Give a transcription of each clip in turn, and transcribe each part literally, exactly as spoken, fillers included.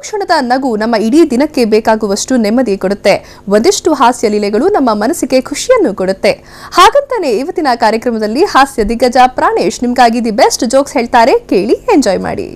ಕ್ಷಣದ ನಗು ನಮ್ಮ ಇಡೀ ದಿನಕ್ಕೆ ಬೇಕಾಗುವಷ್ಟು ನೆಮ್ಮದಿ ಕೊಡುತ್ತೆ. ಒಂದಿಷ್ಟು ಹಾಸ್ಯ ಲೀಲೆಗಳು ನಮ್ಮ ಮನಸ್ಸಿಗೆ ಖುಷಿಯನ್ನು ಕೊಡುತ್ತೆ. ಹಾಗಂತಾನೆ ಇವತ್ತಿನ ಕಾರ್ಯಕ್ರಮದಲ್ಲಿ ಹಾಸ್ಯ ದಿಗ್ಗಜ ಪ್ರಾಣೇಶ್ ನಿಮ್ಗಾಗಿ ದಿ ಬೆಸ್ಟ್ ಜೋಕ್ಸ್ ಹೇಳ್ತಾರೆ. ಕೇಳಿ ಎಂಜಾಯ್ ಮಾಡಿ.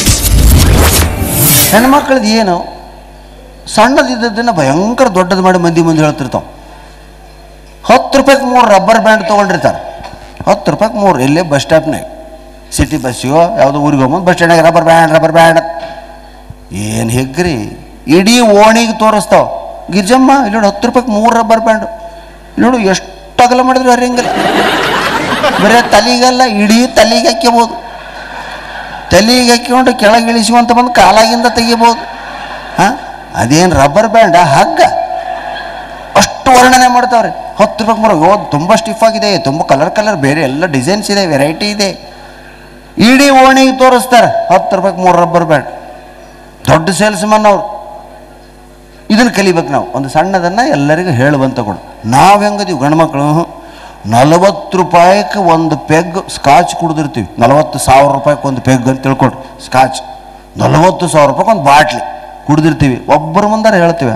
ಹೆಣ್ಮಕ್ಳದ್ದು ಏನು ಸಣ್ಣದಿದ್ದದನ್ನ ಭಯಂಕರ ದೊಡ್ಡದು ಮಾಡಿ ಮಂದಿ ಮುಂದೆ ಹೇಳ್ತಿರ್ತಾವ. ಹತ್ತು ರೂಪಾಯಿಗೆ ಮೂರು ರಬ್ಬರ್ ಬ್ಯಾಂಡ್ ತೊಗೊಂಡಿರ್ತಾರೆ. ಹತ್ತು ರೂಪಾಯಿಗೆ ಮೂರು ಎಲ್ಲೇ ಬಸ್ ಸ್ಟಾಪ್ನಾಗ ಸಿಟಿ ಬಸ್ಸಿಗೋ ಯಾವುದೋ ಊರಿಗೆ ಹೋಗ್ಬೋದು ಬಸ್ ಸ್ಟ್ಯಾಂಡಾಗ ರಬ್ಬರ್ ಬ್ಯಾಂಡ್ ರಬ್ಬರ್ ಬ್ಯಾಂಡ್ ಏನು ಹೆಗ್ರಿ ಇಡೀ ಓಣಿಗೆ ತೋರಿಸ್ತಾವ. ಗಿರ್ಜಮ್ಮ ಇಲ್ಲಿ ನೋಡಿ ಹತ್ತು ರೂಪಾಯಿಗೆ ಮೂರು ರಬ್ಬರ್ ಬ್ಯಾಂಡು ನೋಡು ಎಷ್ಟು ಅಗಲ ಮಾಡಿದ್ರು ಹರಿಂಗಲ್ಲ. ಬರೀ ತಲೆಗಲ್ಲ ಇಡೀ ತಲೆಗೆ ಹಾಕ್ಯಬೋದು. ತಲೆಗೆ ಹಾಕಿಕೊಂಡು ಕೆಳಗೆ ಇಳಿಸುವಂತ ಬಂದು ಕಾಲಾಗಿಂದ ತೆಗಿಬೋದು. ಹಾಂ ಅದೇನು ರಬ್ಬರ್ ಬ್ಯಾಂಡ ಹಗ್ಗ ಅಷ್ಟು ವರ್ಣನೆ ಮಾಡ್ತಾವ್ರಿ. ಹತ್ತು ರೂಪಾಯಿಗೆ ಮೂರು ಓದ್ ತುಂಬ ಸ್ಟಿಫ್ ಆಗಿದೆ, ತುಂಬ ಕಲರ್ ಕಲರ್ ಬೇರೆ ಎಲ್ಲ ಡಿಸೈನ್ಸ್ ಇದೆ, ವೆರೈಟಿ ಇದೆ. ಇಡೀ ಓಣಿಗೆ ತೋರಿಸ್ತಾರೆ ಹತ್ತು ರೂಪಾಯಿಗೆ ಮೂರು ರಬ್ಬರ್ ಬ್ಯಾಂಡ್. ದೊಡ್ಡ ಸೇಲ್ಸ್ ಮನ್ ಅವರು. ಇದನ್ನು ಕಲಿಬೇಕು ನಾವು. ಒಂದು ಸಣ್ಣದನ್ನು ಎಲ್ಲರಿಗೂ ಹೇಳುವಂತ ಕೊಡು. ನಾವು ಹೆಂಗದೀವಿ ಗಂಡು ಮಕ್ಕಳು ನಲವತ್ತು ರೂಪಾಯಿಗೆ ಒಂದು ಪೆಗ್ ಸ್ಕಾಚ್ ಕುಡಿದಿರ್ತೀವಿ. ನಲವತ್ತು ಸಾವಿರ ರೂಪಾಯಿಗೆ ಒಂದು ಪೆಗ್ ಅಂತ ತಿಳ್ಕೊಡ್ರಿ. ಸ್ಕಾಚ್ ನಲವತ್ತು ಸಾವಿರ ರೂಪಾಯಿಗೆ ಒಂದು ಬಾಟ್ಲಿ ಕುಡಿದಿರ್ತೀವಿ. ಒಬ್ಬರ ಮುಂದಾರ ಹೇಳ್ತೀವಿ,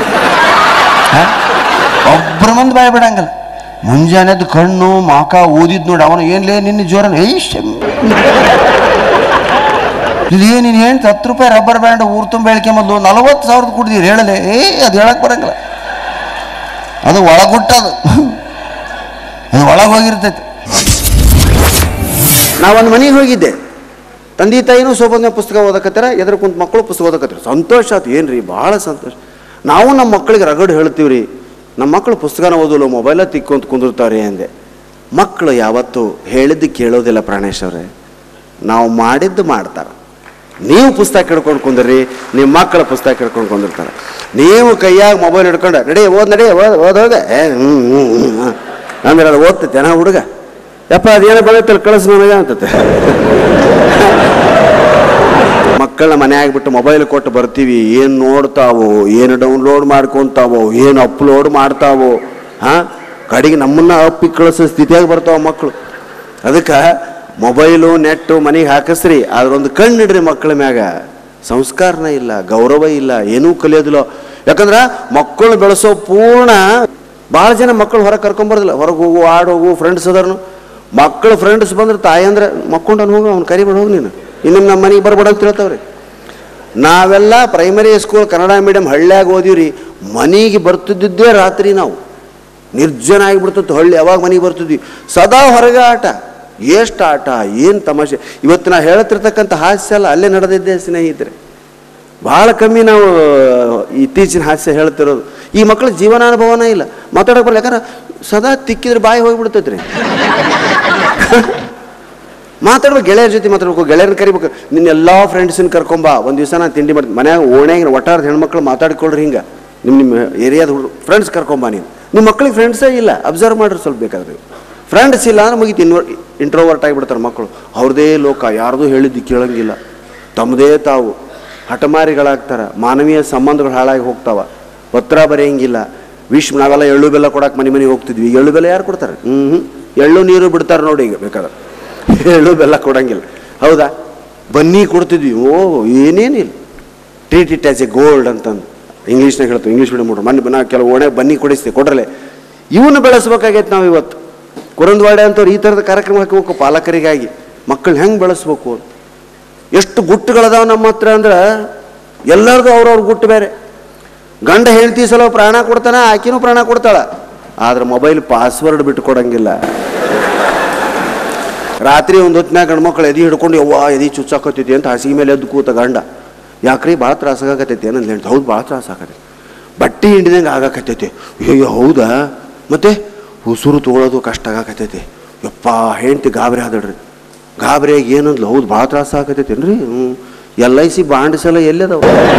ಒಬ್ಬರ ಮುಂದೆ ಬಾಯ್ ಬಿಡಂಗಿಲ್ಲ. ಮುಂಜಾನೆದ್ದು ಕಣ್ಣು ಮಾಕ ಓದಿದ್ ನೋಡಿ ಅವನು ಏನ್ಲೇ ನಿನ್ನ ಜೋರನ ಏಯ್ ಇಲ್ಲಿ ನೀನು ಹೇಳ್ತ ಹತ್ತು ರೂಪಾಯಿ ರಬ್ಬರ್ ಬ್ಯಾಂಡ್ ಊರು ತುಂಬ ಹೇಳಿಕೆ ಮೊದಲು ನಲವತ್ತು ಸಾವಿರದ ಕುಡ್ದೀರಿ ಹೇಳಲೆ ಏ ಅದು ಹೇಳಕ್ ಬರಂಗಿಲ್ಲ. ಅದು ಒಳಗುಟ್ಟದು, ಅದು ಒಳಗೆ ಹೋಗಿರ್ತೈತೆ. ನಾವೊಂದು ಮನೆಗೆ ಹೋಗಿದ್ದೆ. ತಂದೆ ತಾಯಿನೂ ಸೋಬಂದ ಪುಸ್ತಕ ಓದಕತ್ತಾರ, ಎದುರು ಕುಂತ ಮಕ್ಕಳು ಪುಸ್ತಕ ಓದಕತ್ತಾರ. ಸಂತೋಷ ಆಯ್ತು. ಏನು ರೀ ಭಾಳ ಸಂತೋಷ. ನಾವು ನಮ್ಮ ಮಕ್ಕಳಿಗೆ ರಗಡು ಹೇಳ್ತೀವಿ ರೀ, ನಮ್ಮ ಮಕ್ಕಳು ಪುಸ್ತಕನ ಓದಲು ಮೊಬೈಲ ತಿಕ್ಕೊಂತ ಕುಂದಿರ್ತಾರೆ ಅಂದೆ. ಮಕ್ಕಳು ಯಾವತ್ತೂ ಹೇಳಿದ್ದು ಕೇಳೋದಿಲ್ಲ ಪ್ರಾಣೇಶ್ ಅವರೇ. ನಾವು ಮಾಡಿದ್ದು ಮಾಡ್ತಾರೆ. ನೀವು ಪುಸ್ತಕ ಹಿಡ್ಕೊಂಡು ಕುಂದ್ರಿ, ನಿಮ್ಮ ಮಕ್ಕಳ ಪುಸ್ತಕ ಹಿಡ್ಕೊಂಡು ಕುಂದಿರ್ತಾರೆ. ನೀವು ಕೈಯಾಗ ಮೊಬೈಲ್ ಹಿಡ್ಕೊಂಡು ನಡಿ ಓದ್ ನಡಿ ಓದ್ ಓದೋದೆ ಹ್ಞೂ ಹ್ಞೂ ಹ್ಞೂ ಅಂದ್ರೆ ಅದು ಓದ್ತೈತೆ ನಾ ಹುಡುಗ ಯಪ್ಪ ಅದೇನೋ ಬೆಳತ್ತಲ್ಲ ಕಳಿಸ್ ನನಗೆ ಅಂತತೆ. ಮಕ್ಕಳನ್ನ ಮನೆ ಆಗಿಬಿಟ್ಟು ಮೊಬೈಲ್ ಕೊಟ್ಟು ಬರ್ತೀವಿ. ಏನು ನೋಡ್ತಾವೋ, ಏನು ಡೌನ್ಲೋಡ್ ಮಾಡ್ಕೊತಾವೋ, ಏನು ಅಪ್ಲೋಡ್ ಮಾಡ್ತಾವೋ, ಹಾಂ ಕಡೆಗೆ ನಮ್ಮನ್ನ ಅಪ್ಪಿ ಕಳಿಸೋ ಸ್ಥಿತಿಯಾಗಿ ಬರ್ತಾವ ಮಕ್ಕಳು. ಅದಕ್ಕೆ ಮೊಬೈಲು ನೆಟ್ಟು ಮನೆಗೆ ಹಾಕಿಸ್ರಿ, ಆದ್ರೊಂದು ಕಣ್ಣಿಡ್ರಿ ಮಕ್ಕಳ ಮ್ಯಾಗ. ಸಂಸ್ಕಾರನ ಇಲ್ಲ, ಗೌರವ ಇಲ್ಲ, ಏನೂ ಕಲಿಯೋದಿಲ್ಲ. ಯಾಕಂದ್ರೆ ಮಕ್ಕಳು ಬೆಳೆಸೋ ಪೂರ್ಣ ಭಾಳ ಜನ ಮಕ್ಕಳು ಹೊರಗೆ ಕರ್ಕೊಂಬರೋದಿಲ್ಲ. ಹೊರಗೆ ಹೋಗು, ಆಡ್ ಹೋಗು, ಫ್ರೆಂಡ್ಸ್ ಅದಾರನು. ಮಕ್ಕಳು ಫ್ರೆಂಡ್ಸ್ ಬಂದ್ರೆ ತಾಯಿ ಅಂದ್ರೆ ಮಕ್ಕೊಂಡನು ಹೋಗು, ಅವ್ನು ಕರಿಬೇಡ ಹೋಗಿ ನೀನು, ಇನ್ನು ನಮ್ಮ ಮನೆಗೆ ಬರ್ಬೇಡ ಅಂತ ಹೇಳ್ತಾವ್ರಿ. ನಾವೆಲ್ಲ ಪ್ರೈಮರಿ ಸ್ಕೂಲ್ ಕನ್ನಡ ಮೀಡಿಯಂ ಹಳ್ಳಿಯಾಗ ಓದಿವ್ರಿ. ಮನೆಗೆ ಬರ್ತಿದ್ದೇ ರಾತ್ರಿ. ನಾವು ನಿರ್ಜನ ಆಗಿಬಿಡ್ತಿತ್ತು ಹಳ್ಳಿ. ಯಾವಾಗ ಮನೆಗೆ ಬರ್ತಿದ್ವಿ ಸದಾ ಹೊರಗೆ ಆಟ. ಎಷ್ಟು ಆಟ, ಏನು ತಮಾಷೆ. ಇವತ್ತು ನಾ ಹೇಳ್ತಿರ್ತಕ್ಕಂಥ ಹಾಸ್ಯ ಎಲ್ಲ ಅಲ್ಲೇ ನಡೆದಿದ್ದೆ ಸ್ನೇಹಿತರೆ. ಭಾಳ ಕಮ್ಮಿ ನಾವು ಇತ್ತೀಚಿನ ಹಾಸ್ಯ ಹೇಳ್ತಿರೋದು. ಈ ಮಕ್ಕಳ ಜೀವನಾನುಭವನೇ ಇಲ್ಲ, ಮಾತಾಡೋಕೆ ಬರಲ್ಲ. ಯಾಕಂದ್ರೆ ಸದಾ ತಿಕ್ಕಿದ್ರೆ ಬಾಯಿ ಹೋಗಿಬಿಡ್ತೈತ್ರಿ. ಮಾತಾಡ್ಬೇಕು, ಗೆಳೆಯರ ಜೊತೆ ಮಾತಾಡ್ಬೇಕು, ಗೆಳೆಯರನ್ನ ಕರಿಬೇಕು. ನಿನ್ನ ಎಲ್ಲ ಫ್ರೆಂಡ್ಸನ್ನ ಕರ್ಕೊಂಬ, ಒಂದು ದಿವಸ ನಾನು ತಿಂಡಿ ಮಾಡ್ತೀನಿ ಮನ್ಯಾಗ ಓಣ್ಯಾಗ ಒಟ್ಟಾರದ ಹೆಣ್ಮಕ್ಳು ಮಾತಾಡ್ಕೊಳ್ರಿ. ಹಿಂಗೆ ನಿಮ್ಮ ನಿಮ್ಮ ಏರಿಯಾದ ಹುಡುಗ ಫ್ರೆಂಡ್ಸ್ ಕರ್ಕೊಂಬ. ನೀನು ನಿಮ್ಮ ಮಕ್ಳಿಗೆ ಫ್ರೆಂಡ್ಸೇ ಇಲ್ಲ, ಅಬ್ಸರ್ವ್ ಮಾಡ್ರಿ ಸ್ವಲ್ಪ ಬೇಕಾದ್ರೆ. ಫ್ರೆಂಡ್ಸ್ ಇಲ್ಲ ಅಂದ್ರೆ ಮುಗಿತು, ಇನ್ವರ್ ಇಂಟ್ರೋವರ್ಟ್ ಆಗಿಬಿಡ್ತಾರೆ ಮಕ್ಕಳು. ಅವ್ರದ್ದೇ ಲೋಕ, ಯಾರ್ದು ಹೇಳಿದ್ದು ಕೇಳಂಗಿಲ್ಲ, ತಮ್ಮದೇ ತಾವು ಹಠಮಾರಿಗಳಾಗ್ತಾರೆ. ಮಾನವೀಯ ಸಂಬಂಧಗಳು ಹಾಳಾಗಿ ಹೋಗ್ತಾವ. ಪತ್ರ ಬರೆಯಂಗಿಲ್ಲ. ವಿಶ್ವ ನಾವೆಲ್ಲ ಎಳ್ಳು ಬೆಲ್ಲ ಕೊಡಕ್ಕೆ ಮನೆ ಮನೆಗೆ ಹೋಗ್ತಿದ್ವಿ. ಎಳ್ಳು ಬೆಲ್ಲ ಯಾರು ಕೊಡ್ತಾರೆ? ಹ್ಞೂ ಹ್ಞೂ ಎಳ್ಳು ನೀರು ಬಿಡ್ತಾರೆ ನೋಡಿ. ಈಗ ಬೇಕಾದ್ರೆ ಎಳ್ಳು ಬೆಲ್ಲ ಕೊಡಂಗಿಲ್ಲ. ಹೌದಾ? ಬನ್ನಿ ಕೊಡ್ತಿದ್ವಿ. ಓ ಏನೇನಿಲ್ಲ, treat it as a gold ಅಂತಂದು ಇಂಗ್ಲೀಷ್ನಾಗ ಹೇಳ್ತೀವಿ. ಇಂಗ್ಲೀಷ್ ಮೀಡಿಯಂ ಮಾಡ್ರು ಮನೆ ನಾ ಕೆಲವು ಓಣ್ಯಾಗ ಬನ್ನಿ ಕೊಡಿಸ್ತೀವಿ, ಕೊಡ್ರಲೆ. ಇವನ್ನ ಬೆಳೆಸ್ಬೇಕಾಗೈತೆ ನಾವು ಇವತ್ತು. ಕುರಂದವಾಡೆ ಅಂತವ್ರು ಈ ಥರದ ಕಾರ್ಯಕ್ರಮ ಹಾಕಬೇಕು ಪಾಲಕರಿಗಾಗಿ. ಮಕ್ಕಳನ್ನ ಹೆಂಗೆ ಬೆಳೆಸ್ಬೇಕು ಅಂತ. ಎಷ್ಟು ಗುಟ್ಟುಗಳದಾವ ನಮ್ಮ ಹತ್ರ ಅಂದ್ರೆ ಎಲ್ಲರಿಗೂ ಅವ್ರವ್ರ ಗುಟ್ಟು ಬೇರೆ. ಗಂಡ ಹೆಂಡತಿ ಸಲ ಪ್ರಾಣ ಕೊಡ್ತಾನೆ, ಆಕಿನೂ ಪ್ರಾಣ ಕೊಡ್ತಾಳ. ಆದ್ರೆ ಮೊಬೈಲ್ ಪಾಸ್ವರ್ಡ್ ಬಿಟ್ಟು ಕೊಡಂಗಿಲ್ಲ. ರಾತ್ರಿ ಒಂದು ಹೊತ್ತಿನಾಗ ಗಂಡು ಮಕ್ಕಳು ಎದಿ ಹಿಡ್ಕೊಂಡು ಯವ್ವ ಎದಿ ಚುಚ್ಚಾಕತ್ತೈತಿ ಅಂತ ಹಾಸಿಗೆ ಮೇಲೆ ಎದ್ದು ಕೂತ ಗಂಡ. ಯಾಕ್ರಿ ಭಾಳ ತ್ರಾಸಾಗತ್ತೈತಿ ಏನಂತ ಹೇಳ್ತು. ಹೌದು ಭಾಳ ತ್ರಾಸ ಆಗತ್ತೈತಿ, ಬಟ್ಟೆ ಹಿಂಡಿದಂಗೆ ಆಗಾಕತ್ತೈತಿ. ಅಯ್ಯೋ ಹೌದಾ, ಮತ್ತೆ ಉಸುರು ತೊಗೊಳೋದು ಕಷ್ಟ ಆಗಾಕತ್ತೈತಿ. ಯಪ್ಪ ಹೆಂಡ್ತಿ ಗಾಬರಿ ಆದಡ್ರಿ. ಗಾಬರಿಯಾಗಿ ಏನಂದ್ಲು, ಹೌದು ಭಾಳ ತ್ರಾಸ ಆಗತ್ತೈತೇನು ರೀ. ಹ್ಞೂ ಎಲ್ ಐ ಸಿ ಬಾಂಡ್ಸ್ ಎಲ್ಲ ಎಲ್ಲಿದಾವ?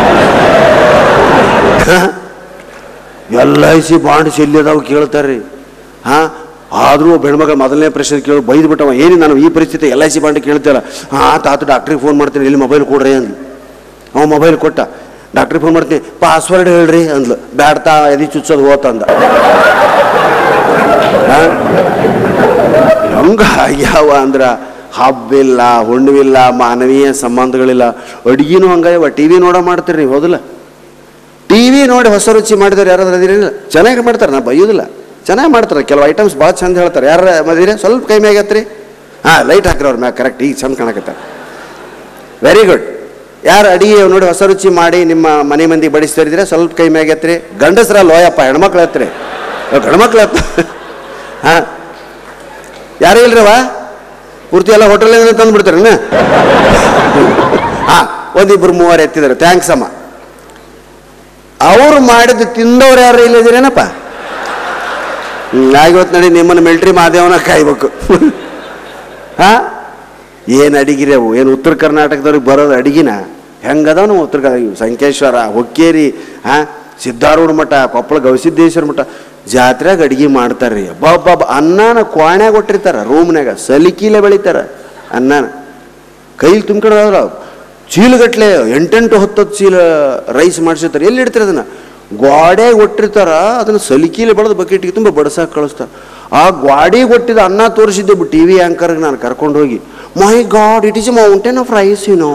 ಎಲ್ ಐ ಸಿ ಬಾಂಡ್ಸ್ ಎಲ್ಲಿದಾವ ಕೇಳ್ತಾರ್ರಿ. ಹಾಂ ಆದರೂ ಬೆಣ್ಮಗ ಮೊದಲನೇ ಪ್ರಶ್ನೆ ಕೇಳಿ ಬೈದು ಬಿಟ್ಟವ. ಏನು ನಾನು ಈ ಪರಿಸ್ಥಿತಿ ಎಲ್ ಐ ಸಿ ಬಾಂಡ್ ಕೇಳ್ತಾರ. ಹಾಂ ತಾತ ಡಾಕ್ಟ್ರಿಗೆ ಫೋನ್ ಮಾಡ್ತೀನಿ, ಎಲ್ಲಿ ಮೊಬೈಲ್ ಕೊಡ್ರಿ ಅಂದ್ಲು. ಅವ ಮೊಬೈಲ್ ಕೊಟ್ಟ. ಡಾಕ್ಟ್ರಿಗೆ ಫೋನ್ ಮಾಡ್ತೀನಿ, ಪಾಸ್ವರ್ಡ್ ಹೇಳ್ರಿ ಅಂದ್ಲು. ಬ್ಯಾಡ್ತಾ ಎದಿ ಚುಚ್ಚೋದು ಹೋತಂದ. ಹಂಗ ಆಗ್ಯಾವ ಅಂದ್ರೆ ಹಬ್ಬಿಲ್ಲ, ಹುಣ್ಣಿವಿಲ್ಲ, ಮಾನವೀಯ ಸಂಬಂಧಗಳಿಲ್ಲ. ಅಡುಗೆನೂ ಹಂಗಾಯವ. ಟಿ ವಿ ನೋಡೋ ಮಾಡ್ತೀರಿ ನೀವು, ಹೌದಿಲ್ಲ? ಟಿ ವಿ ನೋಡಿ ಹೊಸ ರುಚಿ ಮಾಡಿದವ್ರು ಯಾರಾದ್ರೂ ಅದಿರಿಲ್ಲ? ಚೆನ್ನಾಗಿ ಮಾಡ್ತಾರೆ, ನಾ ಬೈಯೋದಿಲ್ಲ, ಚೆನ್ನಾಗಿ ಮಾಡ್ತಾರೆ. ಕೆಲವು ಐಟಮ್ಸ್ ಭಾಳ ಚಂದ ಹೇಳ್ತಾರೆ. ಯಾರು ಮದಿರಿ ಸ್ವಲ್ಪ ಕೈ ಮ್ಯಾಗತ್ರಿ? ಹಾಂ, ಲೈಟ್ ಹಾಕ್ರಿ ಅವ್ರ ಮ್ಯಾಗ, ಕರೆಕ್ಟ್, ಈಗ ಚಂದ ಕಾಣಕತ್ತಾರೆ. Very good. ಯಾರು ಅಡಿಗೆ ನೋಡಿ ಹೊಸ ರುಚಿ ಮಾಡಿ ನಿಮ್ಮ ಮನೆ ಮಂದಿ ಬಡಿಸ್ತಾರಿದ್ರೆ ಸ್ವಲ್ಪ ಕೈ ಮ್ಯಾಗತ್ರಿ. ಗಂಡಸ್ರ ಲೋಯಪ್ಪ, ಹೆಣ್ಮಕ್ಳು ಹತ್ರಿ, ಗಂಡ್ಮಕ್ಳು ಹತ್ತ. ಹಾಂ, ಯಾರು ಇಲ್ರವ? ಪೂರ್ತಿ ಎಲ್ಲ ಹೋಟೆಲ್ ತಂದು ಬಿಡ್ತಾರೇನ? ಹಾಂ, ಒಂದಿಬ್ರು ಮೂವರು ಎತ್ತಿದ್ದಾರೆ, ಥ್ಯಾಂಕ್ಸ್ ಅಮ್ಮ. ಅವರು ಮಾಡಿದ್ದು ತಿಂದವ್ರು ಯಾರು ಇಲ್ಲದಿರೇನಪ್ಪ? ಹ್ಞೂ, ಆಗಿವತ್ತು ನಡಿ ನಿಮ್ಮನ್ನು ಮಿಲ್ಟ್ರಿ ಮಾದೇವನ ಕಾಯ್ಬೇಕು. ಹಾಂ, ಏನು ಅಡಿಗಿರಿ ಅವು? ಏನು ಉತ್ತರ ಕರ್ನಾಟಕದವ್ರಿಗೆ ಬರೋದು ಅಡಿಗಿನ? ಹೆಂಗದಾವ ನಾವು ಉತ್ತರ ಕರ್ನಾಟಕ? ಸಂಕೇಶ್ವರ, ಹೊಕ್ಕೇರಿ, ಹಾಂ, ಸಿದ್ಧಾರೂಢ ಮಠ, ಕೊಪ್ಪಳ ಗವಿಸಿದ್ದೇಶ್ವರ ಮಠ ಜಾತ್ರೆಯಾಗ ಅಡಿಗೆ ಮಾಡ್ತಾರೆ ರೀ. ಬಾಬಾ, ಅನ್ನನ ಕ್ವಾಣ್ಯಾಗ ಕೊಟ್ಟಿರ್ತಾರೆ, ರೂಮ್ನಾಗ ಸಲಿಕಿಲೆ ಬೆಳಿತಾರೆ ಅನ್ನನ. ಕೈಲಿ ತುಂಬ್ಕೊಂಡೋದ್ರ ಚೀಲಗಟ್ಲೆ ಎಂಟೆಂಟು ಹತ್ತತ್ತು ಚೀಲ ರೈಸ್ ಮಾಡಿಸಿರ್ತಾರೆ. ಎಲ್ಲಿ ಇಡ್ತಾರೆ ಅದನ್ನು? ಗ್ವಾಡ್ಯಾಗ ಒಟ್ಟಿರ್ತಾರ, ಅದನ್ನು ಸಲಿಕಿಲೆ ಬೆಳೆದು ಬಕೆಟಿಗೆ ತುಂಬ ಬಡ್ಸಾಕ್ ಕಳಿಸ್ತಾರೆ. ಆ ಗ್ವಾಡಿಗೆ ಒಟ್ಟಿದ ಅನ್ನ ತೋರಿಸಿದ್ದೆ ಟಿ ವಿ ಆ್ಯಂಕರ್ಗೆ ನಾನು ಕರ್ಕೊಂಡು ಹೋಗಿ. My god, it is a mountain of rice, you know.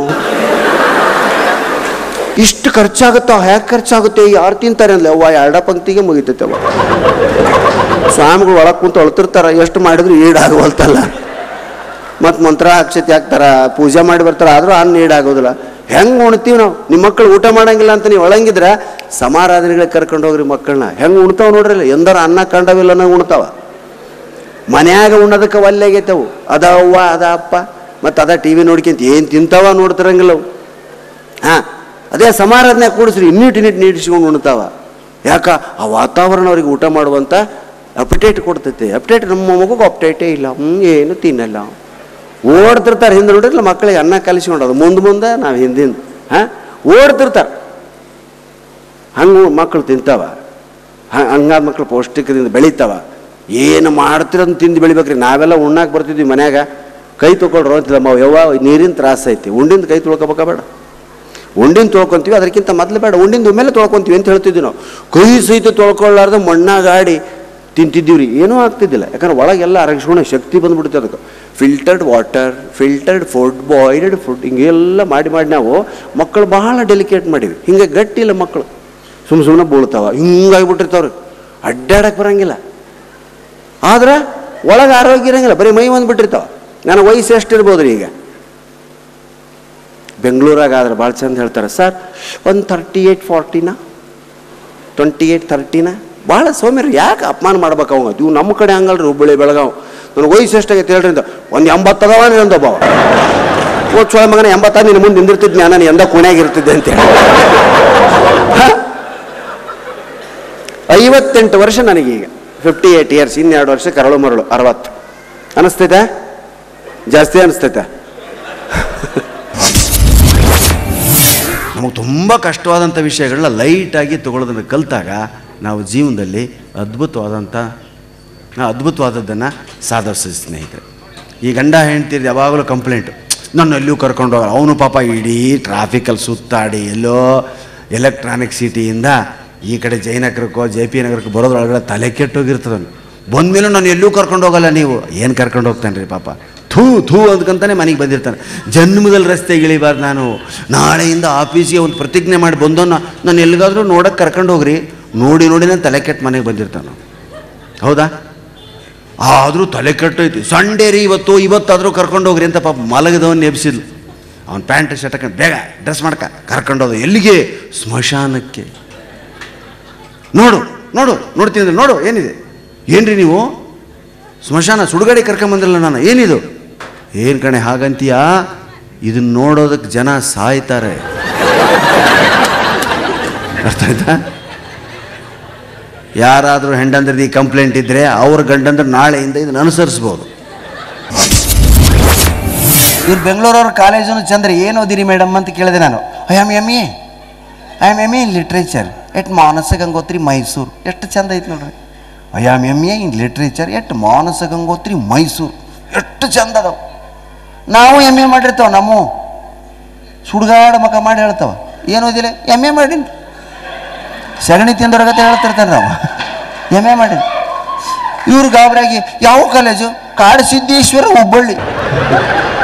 ಇಷ್ಟು ಖರ್ಚಾಗುತ್ತೋ? ಹ್ಯಾಕೆ ಖರ್ಚಾಗುತ್ತೆ? ಯಾರು ತಿಂತಾರೆ ಅಂದ್ಲೆ? ಅವ್ವ ಎರಡ ಪಂಕ್ತಿಗೆ ಮುಗಿತೈತೆ ಅವ. ಸ್ವಾಮಿಗಳು ಒಳಗೆ ಕುಂತು ಅಳ್ತಿರ್ತಾರೆ, ಎಷ್ಟು ಮಾಡಿದ್ರು ಈಡಾಗುವಲ್ತಲ್ಲ. ಮತ್ತು ಮಂತ್ರ ಅಕ್ಷತೆ ಹಾಕ್ತಾರ, ಪೂಜೆ ಮಾಡಿ ಬರ್ತಾರೆ, ಆದರೂ ಅನ್ನ ಈಡಾಗೋದಿಲ್ಲ. ಹೆಂಗೆ ಉಣ್ತೀವಿ ನಾವು? ನಿಮ್ಮ ಮಕ್ಕಳು ಊಟ ಮಾಡಂಗಿಲ್ಲ ಅಂತ ನೀವು ಒಳಂಗಿದ್ರೆ ಸಮಾರಾಧನೆಗಳಿಗೆ ಕರ್ಕೊಂಡು ಹೋಗ್ರಿ ಮಕ್ಕಳನ್ನ. ಹೆಂಗೆ ಉಣ್ತಾವ ನೋಡ್ರಿ, ಎಂದಾರ ಅನ್ನ ಕಂಡವಿಲ್ಲ ಅನ್ನೋ ಉಣ್ತಾವ. ಮನ್ಯಾಗ ಉಣ್ಣೋದಕ್ಕೆ ಒಲ್ಲೆಗೈತವು. ಅದ ಅವ್ವ, ಅದ ಅಪ್ಪ, ಮತ್ತು ಅದ ಟಿ ವಿ ನೋಡ್ಕೊಂತ ಏನು ತಿಂತಾವ ನೋಡ್ತಿರಂಗಿಲ್ಲ ಅವು. ಹಾಂ, ಅದೇ ಸಮಾರಾಧನೆ ಕೂಡಿಸ್ರಿ, ಇನ್ನಿಟ್ ಇನ್ನಿಟ್ ನೀಡಿಸ್ಕೊಂಡು ಉಣ್ತಾವ. ಯಾಕ? ಆ ವಾತಾವರಣ ಅವ್ರಿಗೆ ಊಟ ಮಾಡುವಂಥ ಅಪ್ಟೇಟ್ ಕೊಡ್ತೈತೆ. ಅಪ್ಟೇಟ್ ನಮ್ಮ ಮಗುಗೆ ಅಪ್ಟೇಟೇ ಇಲ್ಲ, ಹ್ಞೂ ಏನು ತಿನ್ನಲ್ಲ. ಓಡ್ತಿರ್ತಾರೆ ಹಿಂದೆ ನೋಡಿರಲ್ಲ, ಮಕ್ಕಳಿಗೆ ಅನ್ನ ಕಲಿಸ್ಕೊಂಡದು ಮುಂದೆ ಮುಂದೆ ನಾವು ಹಿಂದಿಂದ. ಹಾಂ, ಓಡ್ತಿರ್ತಾರೆ. ಹಂಗೆ ಮಕ್ಕಳು ತಿಂತಾವ. ಹಂಗಾದ ಮಕ್ಕಳು ಪೌಷ್ಟಿಕದಿಂದ ಬೆಳಿತಾವ. ಏನು ಮಾಡ್ತಿರೋದು ತಿಂದು ಬೆಳಿಬೇಕ್ರಿ. ನಾವೆಲ್ಲ ಉಣ್ಣಾಕೆ ಬರ್ತಿದ್ವಿ ಮನ್ಯಾಗ, ಕೈ ತೊಗೊಳ್ರು ಅಂತಿದ್ದಮ್ಮ. ಯವ್ವ, ನೀರಿನ ತ್ರಾಸ ಐತಿ, ಉಂಡಿಂದ ಕೈ ತೊಳ್ಕೊಬೇಕ ಬೇಡ? ಉಂಡಿನ ತೊಳ್ಕೊತೀವಿ, ಅದಕ್ಕಿಂತ ಮೊದಲು ಬೇಡ, ಉಂಡಿಂದ ಮೇಲೆ ತೊಳ್ಕೊತೀವಿ ಅಂತ ಹೇಳ್ತಿದ್ವಿ ನಾವು. ಕೈ ಸಹಿತ ತೊಳ್ಕೊಳ್ಳಾರ್ದ ಮಣ್ಣಾಗಾಡಿ ತಿಂತಿದ್ದೀವಿ ರೀ, ಏನೂ ಆಗ್ತಿದ್ದಿಲ್ಲ. ಯಾಕಂದ್ರೆ ಒಳಗೆಲ್ಲ ಅರಗಿಸ್ಕೊಂಡ ಶಕ್ತಿ ಬಂದುಬಿಡುತ್ತೆ ಅದಕ್ಕೆ. Filtered water, filtered food, boiled food, ಹಿಂಗೆಲ್ಲ ಮಾಡಿ ಮಾಡಿ ನಾವು ಮಕ್ಕಳು ಭಾಳ ಡೆಲಿಕೇಟ್ ಮಾಡೀವಿ. ಹಿಂಗೆ ಗಟ್ಟಿಲ್ಲ ಮಕ್ಕಳು, ಸುಮ್ಮ ಸುಮ್ಮನೆ ಬೀಳ್ತಾವ, ಹಿಂಗಾಗಿಬಿಟ್ಟಿರ್ತಾವ್ರಿ, ಅಡ್ಡಾಡಕ್ಕೆ ಬರೋಂಗಿಲ್ಲ. ಆದ್ರೆ ಒಳಗೆ ಆರೋಗ್ಯ ಇರೋಂಗಿಲ್ಲ, ಬರೀ ಮೈ ಬಂದುಬಿಟ್ಟಿರ್ತಾವ. ನನ್ನ ವಯಸ್ಸು ಎಷ್ಟಿರ್ಬೋದು ರೀ ಈಗ? ಬೆಂಗಳೂರಾಗ ಆದ್ರೆ ಭಾಳ ಚಂದ ಹೇಳ್ತಾರೆ, ಸರ್ ಒಂದು ತರ್ಟಿ ಏಯ್ಟ್ ಫಾರ್ಟಿನ ಟ್ವೆಂಟಿ ಏಯ್ಟ್ ಥರ್ಟಿನ ಭಾಳ ಸೌಮ್ಯರು. ಯಾಕೆ ಅಪಮಾನ ಮಾಡ್ಬೇಕು ಅವಂಗ? ಇವು ನಮ್ಮ ಕಡೆ ಹಂಗಲ್ರಿ, ಹುಬ್ಬಳ್ಳಿ ಬೆಳಗಾವ್. ನನಗೆ ವಯಸ್ಸು ಎಷ್ಟಾಗೈತೆ ಹೇಳ್ರಿ ಅಂತ. ಒಂದು ಎಂಬತ್ತದವ ಅಂದೊಬ್ಬ, ಓ ಚೋಳ ಮಗನ ಎಂಬತ್ತ, ನಿನ್ನ ಮುಂದೆ ನಿಂದಿರ್ತಿದ್ದೆ, ನಾನು ಎಂದ ಕುಣ್ಯಾಗಿರ್ತಿದ್ದೆ ಅಂತೇಳಿ. ಐವತ್ತೆಂಟು ವರ್ಷ ನನಗೀಗ, ಫಿಫ್ಟಿ ಏಯ್ಟ್ ಇಯರ್ಸ್. ಇನ್ನೆರಡು ವರ್ಷ ಕರಳು ಮರಳು ಅರವತ್ತು. ಅನಿಸ್ತೈತೆ? ಜಾಸ್ತಿ ಅನಿಸ್ತೈತೆ? ನಮಗೆ ತುಂಬ ಕಷ್ಟವಾದಂಥ ವಿಷಯಗಳನ್ನ ಲೈಟಾಗಿ ತೊಗೊಳ್ಳೋದನ್ನು ಕಲಿತಾಗ ನಾವು ಜೀವನದಲ್ಲಿ ಅದ್ಭುತವಾದಂಥ ಅದ್ಭುತವಾದದ್ದನ್ನು ಸಾಧಿಸ್ತೀವಿ ಸ್ನೇಹಿತರೆ. ಈ ಗಂಡ ಹೆಂಡ್ತಿರು ಯಾವಾಗಲೂ ಕಂಪ್ಲೇಂಟು, ನನ್ನ ಎಲ್ಲೂ ಕರ್ಕೊಂಡು ಹೋಗಲ್ಲ. ಅವನು ಪಾಪ ಇಡೀ ಟ್ರಾಫಿಕಲ್ಲಿ ಸುತ್ತಾಡಿ ಎಲ್ಲೋ ಎಲೆಕ್ಟ್ರಾನಿಕ್ ಸಿಟಿಯಿಂದ ಈ ಕಡೆ ಜಯನಗರಕ್ಕೋ ಜೆ ಪಿ ನಗರಕ್ಕೋ ಬರೋದ್ರೊಳಗಡೆ ತಲೆ ಕೆಟ್ಟೋಗಿರ್ತದನು. ಬಂದಮೇಲೆ ನಾನು ಎಲ್ಲೂ ಕರ್ಕೊಂಡು ಹೋಗಲ್ಲ. ನೀವು ಏನು ಕರ್ಕೊಂಡು ಹೋಗ್ತಾನೆ ರೀ ಪಾಪ, ಥೂ ಥೂ ಅಂದ್ಕಂತಾನೆ ಮನೆಗೆ ಬಂದಿರ್ತಾನೆ. ಜನ್ಮದಲ್ಲಿ ರಸ್ತೆಗೆ ಇಳಿಬಾರ್ದು, ನಾನು ನಾಳೆಯಿಂದ ಆಫೀಸಿಗೆ ಒಂದು ಪ್ರತಿಜ್ಞೆ ಮಾಡಿ ಬಂದೋನ್ನ ನಾನು ಎಲ್ಲಿಗಾದರೂ ನೋಡೋಕ್ಕೆ ಕರ್ಕೊಂಡು ಹೋಗ್ರಿ. ನೋಡಿ ನೋಡಿ ನಾನು ತಲೆ ಕೆಟ್ಟು ಮನೆಗೆ ಬಂದಿರ್ತಾನೆ. ಹೌದಾ? ಆದರೂ ತಲೆ ಕೆಟ್ಟೈತಿ. ಸಂಡೇ ರೀ ಇವತ್ತು, ಇವತ್ತಾದರೂ ಕರ್ಕೊಂಡು ಹೋಗ್ರಿ ಅಂತ ಪಾಪ ಮಲಗದವನ್ನ ಎಬ್ಸಿದ್ಲು. ಅವ್ನು ಪ್ಯಾಂಟ್ ಶರ್ಟ್ ಹಾಕೊಂಡು ಬೇಗ ಡ್ರೆಸ್ ಮಾಡ್ಕ ಕರ್ಕೊಂಡೋದು. ಎಲ್ಲಿಗೆ? ಸ್ಮಶಾನಕ್ಕೆ. ನೋಡು ನೋಡು ನೋಡ್ತೀನಿ ಅಂದ್ರೆ ನೋಡು ಏನಿದೆ. ಏನ್ರಿ ನೀವು ಸ್ಮಶಾನ ಸುಡುಗಾಡಿ ಕರ್ಕೊಂಬಂದಿರಲ್ಲ ನಾನು, ಏನಿದು? ಏನು ಕಣೆ ಹಾಗಂತೀಯಾ? ಇದನ್ನ ನೋಡೋದಕ್ಕೆ ಜನ ಸಾಯ್ತಾರೆ. ಅರ್ಥ ಆಯ್ತಾ? ಯಾರಾದರೂ ಹೆಂಡಂದ್ರದ್ದು ಈ ಕಂಪ್ಲೇಂಟ್ ಇದ್ದರೆ ಅವ್ರ ಗಂಡಂದ್ರೆ ನಾಳೆಯಿಂದ ಇದನ್ನು ಅನುಸರಿಸ್ಬೋದು. ಇವ್ರು ಬೆಂಗಳೂರವ್ರ ಕಾಲೇಜನ್ನು ಚಂದ್ರ ಏನು ಓದಿರಿ ಮೇಡಮ್ ಅಂತ ಕೇಳಿದೆ ನಾನು. I am M A I am M A in literature at Manasa Gangotri Mysuru. ಎಷ್ಟು ಚಂದ ಐತೆ ನೋಡ್ರಿ. I am M A in literature at Manasa Gangotri Mysuru. ಎಷ್ಟು ಚಂದ ಅದಾವ. ನಾವು ಎಮ್ ಎ ಮಾಡಿರ್ತಾವ, ನಮ್ಮ ಸುಡ್ಗಾಡ ಮಕ ಮಾಡಿ ಹೇಳ್ತಾವ. ಏನು ಓದಿಲ್ಲ? ಎಮ್ ಎ ಮಾಡೀನಿ. ಸಗಣಿ ತಿಂದವ್ರಗತ್ತೆ ಹೇಳ್ತಿರ್ತಾರೆ ನಾವು, ಎಮ್ ಎ ಮಾಡೀನಿ. ಇವ್ರು ಗಾಬರಿಯಾಗಿ ಯಾವ ಕಾಲೇಜು? ಕಾಡಸಿದ್ದೇಶ್ವರ ಹುಬ್ಬಳ್ಳಿ.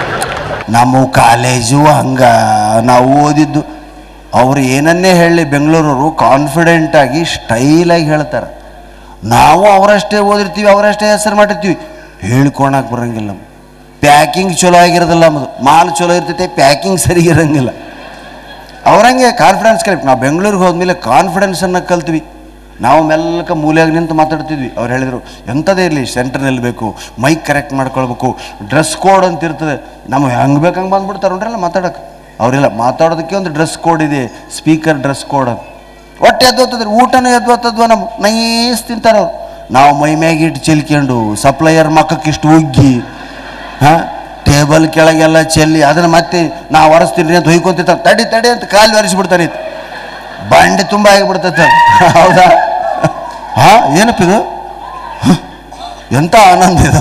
ನಮ್ಮ ಕಾಲೇಜು ಹಂಗೆ ನಾವು ಓದಿದ್ದು. ಅವರು ಏನನ್ನೇ ಹೇಳಿ ಬೆಂಗಳೂರವರು ಕಾನ್ಫಿಡೆಂಟಾಗಿ ಸ್ಟೈಲಾಗಿ ಹೇಳ್ತಾರೆ. ನಾವು ಅವರಷ್ಟೇ ಓದಿರ್ತೀವಿ, ಅವರಷ್ಟೇ ಹೆಸರು ಮಾಡಿರ್ತೀವಿ, ಹೇಳ್ಕೊಳಕ್ಕೆ ಬರೋಂಗಿಲ್ಲ. ಪ್ಯಾಕಿಂಗ್ ಚಲೋ ಆಗಿರೋದಿಲ್ಲ, ನಮ್ಮದು ಮಾಲ್ ಚಲೋ ಇರ್ತೈತೆ, ಪ್ಯಾಕಿಂಗ್ ಸರಿ ಇರೋಂಗಿಲ್ಲ. ಅವರಂಗೆ ಕಾನ್ಫಿಡೆನ್ಸ್ ಕಲಿಬೇಕು. ನಾವು ಬೆಂಗಳೂರಿಗೆ ಹೋದ್ಮೇಲೆ ಕಾನ್ಫಿಡೆನ್ಸನ್ನು ಕಲ್ತ್ವಿ. ನಾವು ಮೆಲ್ಲಕ ಮೂಲೆಯಾಗಿ ನಿಂತು ಮಾತಾಡ್ತಿದ್ವಿ. ಅವ್ರು ಹೇಳಿದರು ಎಂಥದೇ ಇರಲಿ ಸೆಂಟರ್ ನಿಲ್ಲಬೇಕು, ಮೈಕ್ ಕರೆಕ್ಟ್ ಮಾಡ್ಕೊಳ್ಬೇಕು, ಡ್ರೆಸ್ ಕೋಡ್ ಅಂತ ಇರ್ತದೆ. ನಮಗೆ ಹೆಂಗೆ ಬೇಕು ಹಂಗೆ ಬಂದ್ಬಿಡ್ತಾರೆ ನೋಡ್ರಲ್ಲ ಮಾತಾಡೋಕೆ. ಅವರೆಲ್ಲ ಮಾತಾಡೋದಕ್ಕೆ ಒಂದು ಡ್ರೆಸ್ ಕೋಡ್ ಇದೆ, ಸ್ಪೀಕರ್ ಡ್ರೆಸ್ ಕೋಡ್. ಅದು ಒಟ್ಟು ಎದ್ದೋತದ್ರಿ, ಊಟನೂ ಎದ್ದೋತದ್ವ. ನಮ್ಮ ನೈಸ್ ತಿಂತಾರೆ ಅವ್ರು. ನಾವು ಮೈ ಮ್ಯಾಗ ಇಟ್ಟು ಚೆಲ್ಕೊಂಡು ಸಪ್ಲೈಯರ್ ಮಕ್ಕಕ್ಕೆ ಇಷ್ಟು ಉಗ್ಗಿ, ಹಾಂ ಟೇಬಲ್ ಕೆಳಗೆಲ್ಲ ಚೆಲ್ಲಿ ಅದನ್ನು ಮತ್ತೆ ನಾವು ಒರೆಸ್ತೀನಿ ಅಂತ ಹೊಯ್ಕೊಂತಿರ್ತಾರೆ. ತಡಿ ತಡಿ ಅಂತ ಕಾಲು ಒರೆಸ್ಬಿಡ್ತಾರೆ. ಇದು ಬಂಡೆ ತುಂಬ ಆಗಿಬಿಡ್ತೈತೆ. ಹೌದಾ? ಹಾಂ ಏನಪ್ಪಿದು, ಎಂಥ ಆನಂದ ಇದು.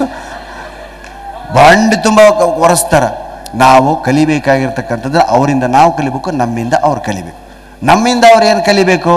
ಬಂಡೆ ತುಂಬ ಒರೆಸ್ತಾರೆ. ನಾವು ಕಲಿಬೇಕಾಗಿರ್ತಕ್ಕಂಥದ್ದು ಅವರಿಂದ ನಾವು ಕಲಿಬೇಕು, ನಮ್ಮಿಂದ ಅವ್ರು ಕಲಿಬೇಕು. ನಮ್ಮಿಂದ ಅವ್ರು ಏನು ಕಲಿಬೇಕು?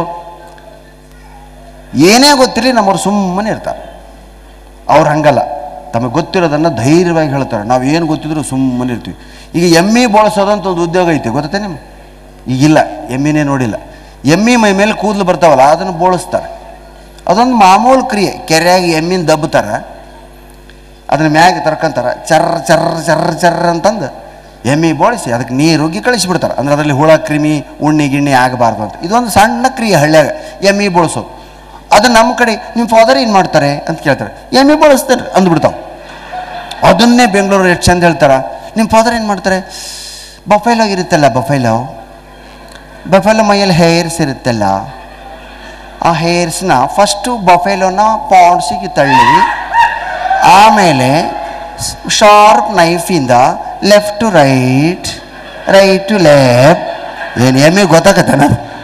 ಏನೇ ಗೊತ್ತಿರಲಿ ನಮ್ಮವ್ರು ಸುಮ್ಮನೆ ಇರ್ತಾರೆ. ಅವ್ರು ಹಂಗಲ್ಲ, ತಮಗೆ ಗೊತ್ತಿರೋದನ್ನು ಧೈರ್ಯವಾಗಿ ಹೇಳ್ತಾರೆ. ನಾವು ಏನು ಗೊತ್ತಿದ್ರು ಸುಮ್ಮನೆ ಇರ್ತೀವಿ. ಈಗ ಎಮ್ಮೆ ಬಳಸೋದಂತ ಒಂದು ಉದ್ಯೋಗ ಐತೆ, ಗೊತ್ತೇ ನಿಮ್ಗೆ? ಈಗಿಲ್ಲ, ಎಮ್ಮಿನೇ ನೋಡಿಲ್ಲ. ಎಮ್ಮಿ ಮೈ ಮೇಲೆ ಕೂದಲು ಬರ್ತಾವಲ್ಲ, ಅದನ್ನು ಬೋಳಿಸ್ತಾರೆ. ಅದೊಂದು ಮಾಮೂಲು ಕ್ರಿಯೆ. ಕೆರೆಯಾಗಿ ಎಮ್ಮಿನ ದಬ್ಬುತ್ತಾರೆ, ಅದನ್ನ ಮ್ಯಾಗ ತರ್ಕೊಂತಾರೆ, ಚರ್ರ ಚರ್ರ ಚರ್ರ ಚರ್ರ ಅಂತಂದು ಎಮ್ಮಿ ಬೋಳಿಸಿ ಅದಕ್ಕೆ ನೀರು ಹೋಗಿ ಕಳಿಸಿಬಿಡ್ತಾರೆ. ಅಂದ್ರೆ ಅದರಲ್ಲಿ ಹುಳ ಕ್ರಿಮಿ ಉಣ್ಣಿ ಗಿಣ್ಣಿ ಆಗಬಾರ್ದು ಅಂತ. ಇದೊಂದು ಸಣ್ಣ ಕ್ರಿಯೆ ಹಳ್ಳಿಯಾಗ ಎಮ್ಮಿ ಬೋಳಿಸೋದು. ಅದು ನಮ್ಮ ಕಡೆ ನಿಮ್ಮ ಫಾದರ್ ಏನು ಮಾಡ್ತಾರೆ ಅಂತ ಕೇಳ್ತಾರೆ, ಎಮ್ಮಿ ಬೋಳಿಸ್ತಾರೆ ಅಂದ್ಬಿಡ್ತಾವೆ. ಅದನ್ನೇ ಬೆಂಗಳೂರು ಎಷ್ಟು ಚಂದ ಹೇಳ್ತಾರೆ, ನಿಮ್ಮ ಫಾದರ್ ಏನು ಮಾಡ್ತಾರೆ, ಬಫೈಲೋ ಇರುತ್ತಲ್ಲ, ಬಫೈಲೋ ಬಫೆಲೋ ಮೈಯಲ್ಲಿ ಹೇರ್ಸ್ ಇರುತ್ತಲ್ಲ, ಆ ಹೇರ್ಸ್ನ ಫಸ್ಟು ಬಫೆಲೋನ ಪಾಂಡ್ಸಿಗೆ ತಳ್ಳಿ ಆಮೇಲೆ ಶಾರ್ಪ್ ನೈಫಿಂದ left to right, right to left. ಏನು ಎಮ್ಮೆ ಗೊತ್ತಾಗತ್ತನ?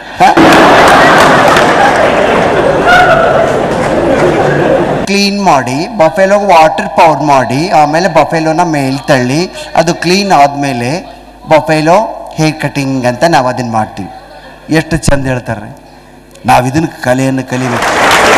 ಕ್ಲೀನ್ ಮಾಡಿ ಬಫೆಲೋಗೆ ವಾಟರ್ ಪೌರ್ ಮಾಡಿ ಆಮೇಲೆ ಬಫೆಲೋನ ಮೇಲ್ ತಳ್ಳಿ ಅದು ಕ್ಲೀನ್ ಆದಮೇಲೆ ಬಫೆಲೋ ಹೇರ್ ಕಟಿಂಗ್ ಅಂತ ನಾವು ಅದನ್ನು ಮಾಡ್ತೀವಿ. ಎಷ್ಟು ಚಂದ ಹೇಳ್ತಾರೆ. ನಾವು ಇದನ್ನು ಕಲೆಯನ್ನು ಕಲಿಬೇಕು.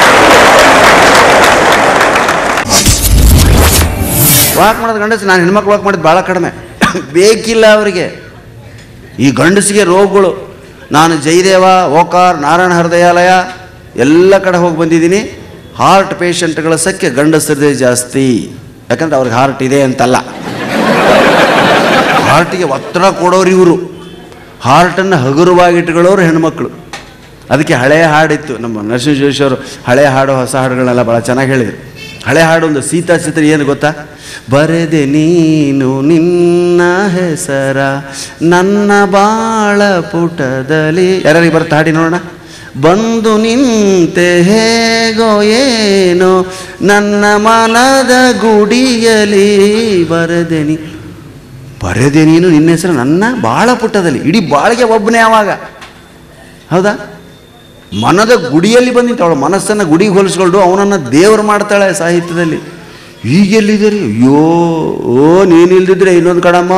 ವಾಕ್ ಮಾಡೋದು ಗಂಡಸು, ನಾನು ಹೆಣ್ಮಕ್ಳು ವಾಕ್ ಮಾಡಿದ್ದು ಭಾಳ ಕಡಿಮೆ. ಬೇಕಿಲ್ಲ ಅವರಿಗೆ. ಈ ಗಂಡಸಿಗೆ ರೋಗಗಳು. ನಾನು ಜಯದೇವ, ಓಕಾರ್, ನಾರಾಯಣ ಹೃದಯಾಲಯ ಎಲ್ಲ ಕಡೆ ಹೋಗಿ ಬಂದಿದ್ದೀನಿ. ಹಾರ್ಟ್ ಪೇಷಂಟ್ಗಳ ಸಂಖ್ಯೆ ಗಂಡಸರದೇ ಜಾಸ್ತಿ. ಯಾಕಂದ್ರೆ ಅವ್ರಿಗೆ ಹಾರ್ಟ್ ಇದೆ ಅಂತಲ್ಲ, ಹಾರ್ಟಿಗೆ ಒತ್ತಡ ಕೊಡೋರು ಇವರು. ಹಾರ್ಟನ್ನು ಹಗುರವಾಗಿ ಇಟ್ಕೊಳ್ಳೋರು ಹೆಣ್ಮಕ್ಳು. ಅದಕ್ಕೆ ಹಳೆಯ ಹಾಡಿತ್ತು, ನಮ್ಮ ನರಸಿಂಹ ಜೋಶಿ ಅವರು ಹಳೆಯ ಹಾಡು ಹೊಸ ಹಾಡುಗಳನ್ನೆಲ್ಲ ಭಾಳ ಚೆನ್ನಾಗಿ ಹೇಳಿದರು. ಹಳೆ ಹಾಡು ಒಂದು ಸೀತಾ ಚಿತ್ರ ಏನು ಗೊತ್ತಾ? ಬರೆದೆ ನೀನು ನಿನ್ನ ಹೆಸರ ನನ್ನ ಬಾಳ ಪುಟದಲ್ಲಿ. ಯಾರಿಗೆ ಬರುತ್ತೆ ಹಾಡಿ ನೋಡೋಣ. ಬಂದು ನಿಂತೆ ಹೇಗೋ ಏನೋ ನನ್ನ ಮನದ ಗುಡಿಯಲಿ ಬರೆದೆ ನೀ ಬರೆದೆ ನೀನು ನಿನ್ನ ಹೆಸರು ನನ್ನ ಬಾಳ ಪುಟದಲ್ಲಿ. ಇಡೀ ಬಾಳಿಗೆ ಒಬ್ಬನೇ ಆವಾಗ. ಹೌದಾ? ಮನದ ಗುಡಿಯಲ್ಲಿ ಬಂದಿತ್ತು. ಅವಳು ಮನಸ್ಸನ್ನು ಗುಡಿಗೆ ಹೋಲಿಸ್ಕೊಂಡು ಅವನನ್ನು ದೇವರು ಮಾಡ್ತಾಳೆ ಸಾಹಿತ್ಯದಲ್ಲಿ. ಈಗೆಲ್ಲಿದ್ದೀರಿ? ಅಯ್ಯೋ ಓ ನೀನಿಲ್ದಿದ್ರೆ ಇನ್ನೊಂದು ಕಡಮ್ಮ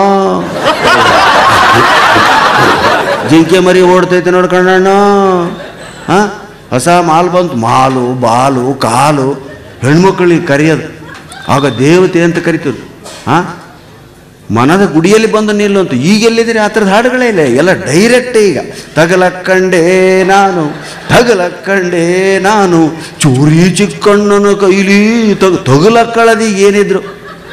ಜಿಂಕೆ ಮರಿ ಓಡ್ತೈತೆ ನೋಡ್ಕೊಂಡಣ್ಣ. ಹಾಂ, ಹೊಸ ಮಾಲ್ ಬಂತು. ಮಾಲು ಬಾಲು ಕಾಲು ಹೆಣ್ಮಕ್ಳಿಗೆ ಕರೆಯೋದು. ಆಗ ದೇವತೆ ಅಂತ ಕರಿತರು. ಹಾಂ, ಮನದ ಗುಡಿಯಲ್ಲಿ ಬಂದು ನಿಲ್ಲು ಅಂತ. ಈಗೆಲ್ಲಿದ್ದೀರಿ? ಆ ಥರದ ಹಾಡುಗಳೇ ಇಲ್ಲ, ಎಲ್ಲ ಡೈರೆಕ್ಟೇ. ಈಗ ತಗಲಕ್ಕಂಡೇ ನಾನು ತಗಲಕ್ಕಂಡೇ ನಾನು ಚೂರಿ ಚಿಕ್ಕಣ್ಣನ ಕೈಲಿ ತಗ ತಗಲಕ್ಕಳದಿ ಏನಿದ್ರು.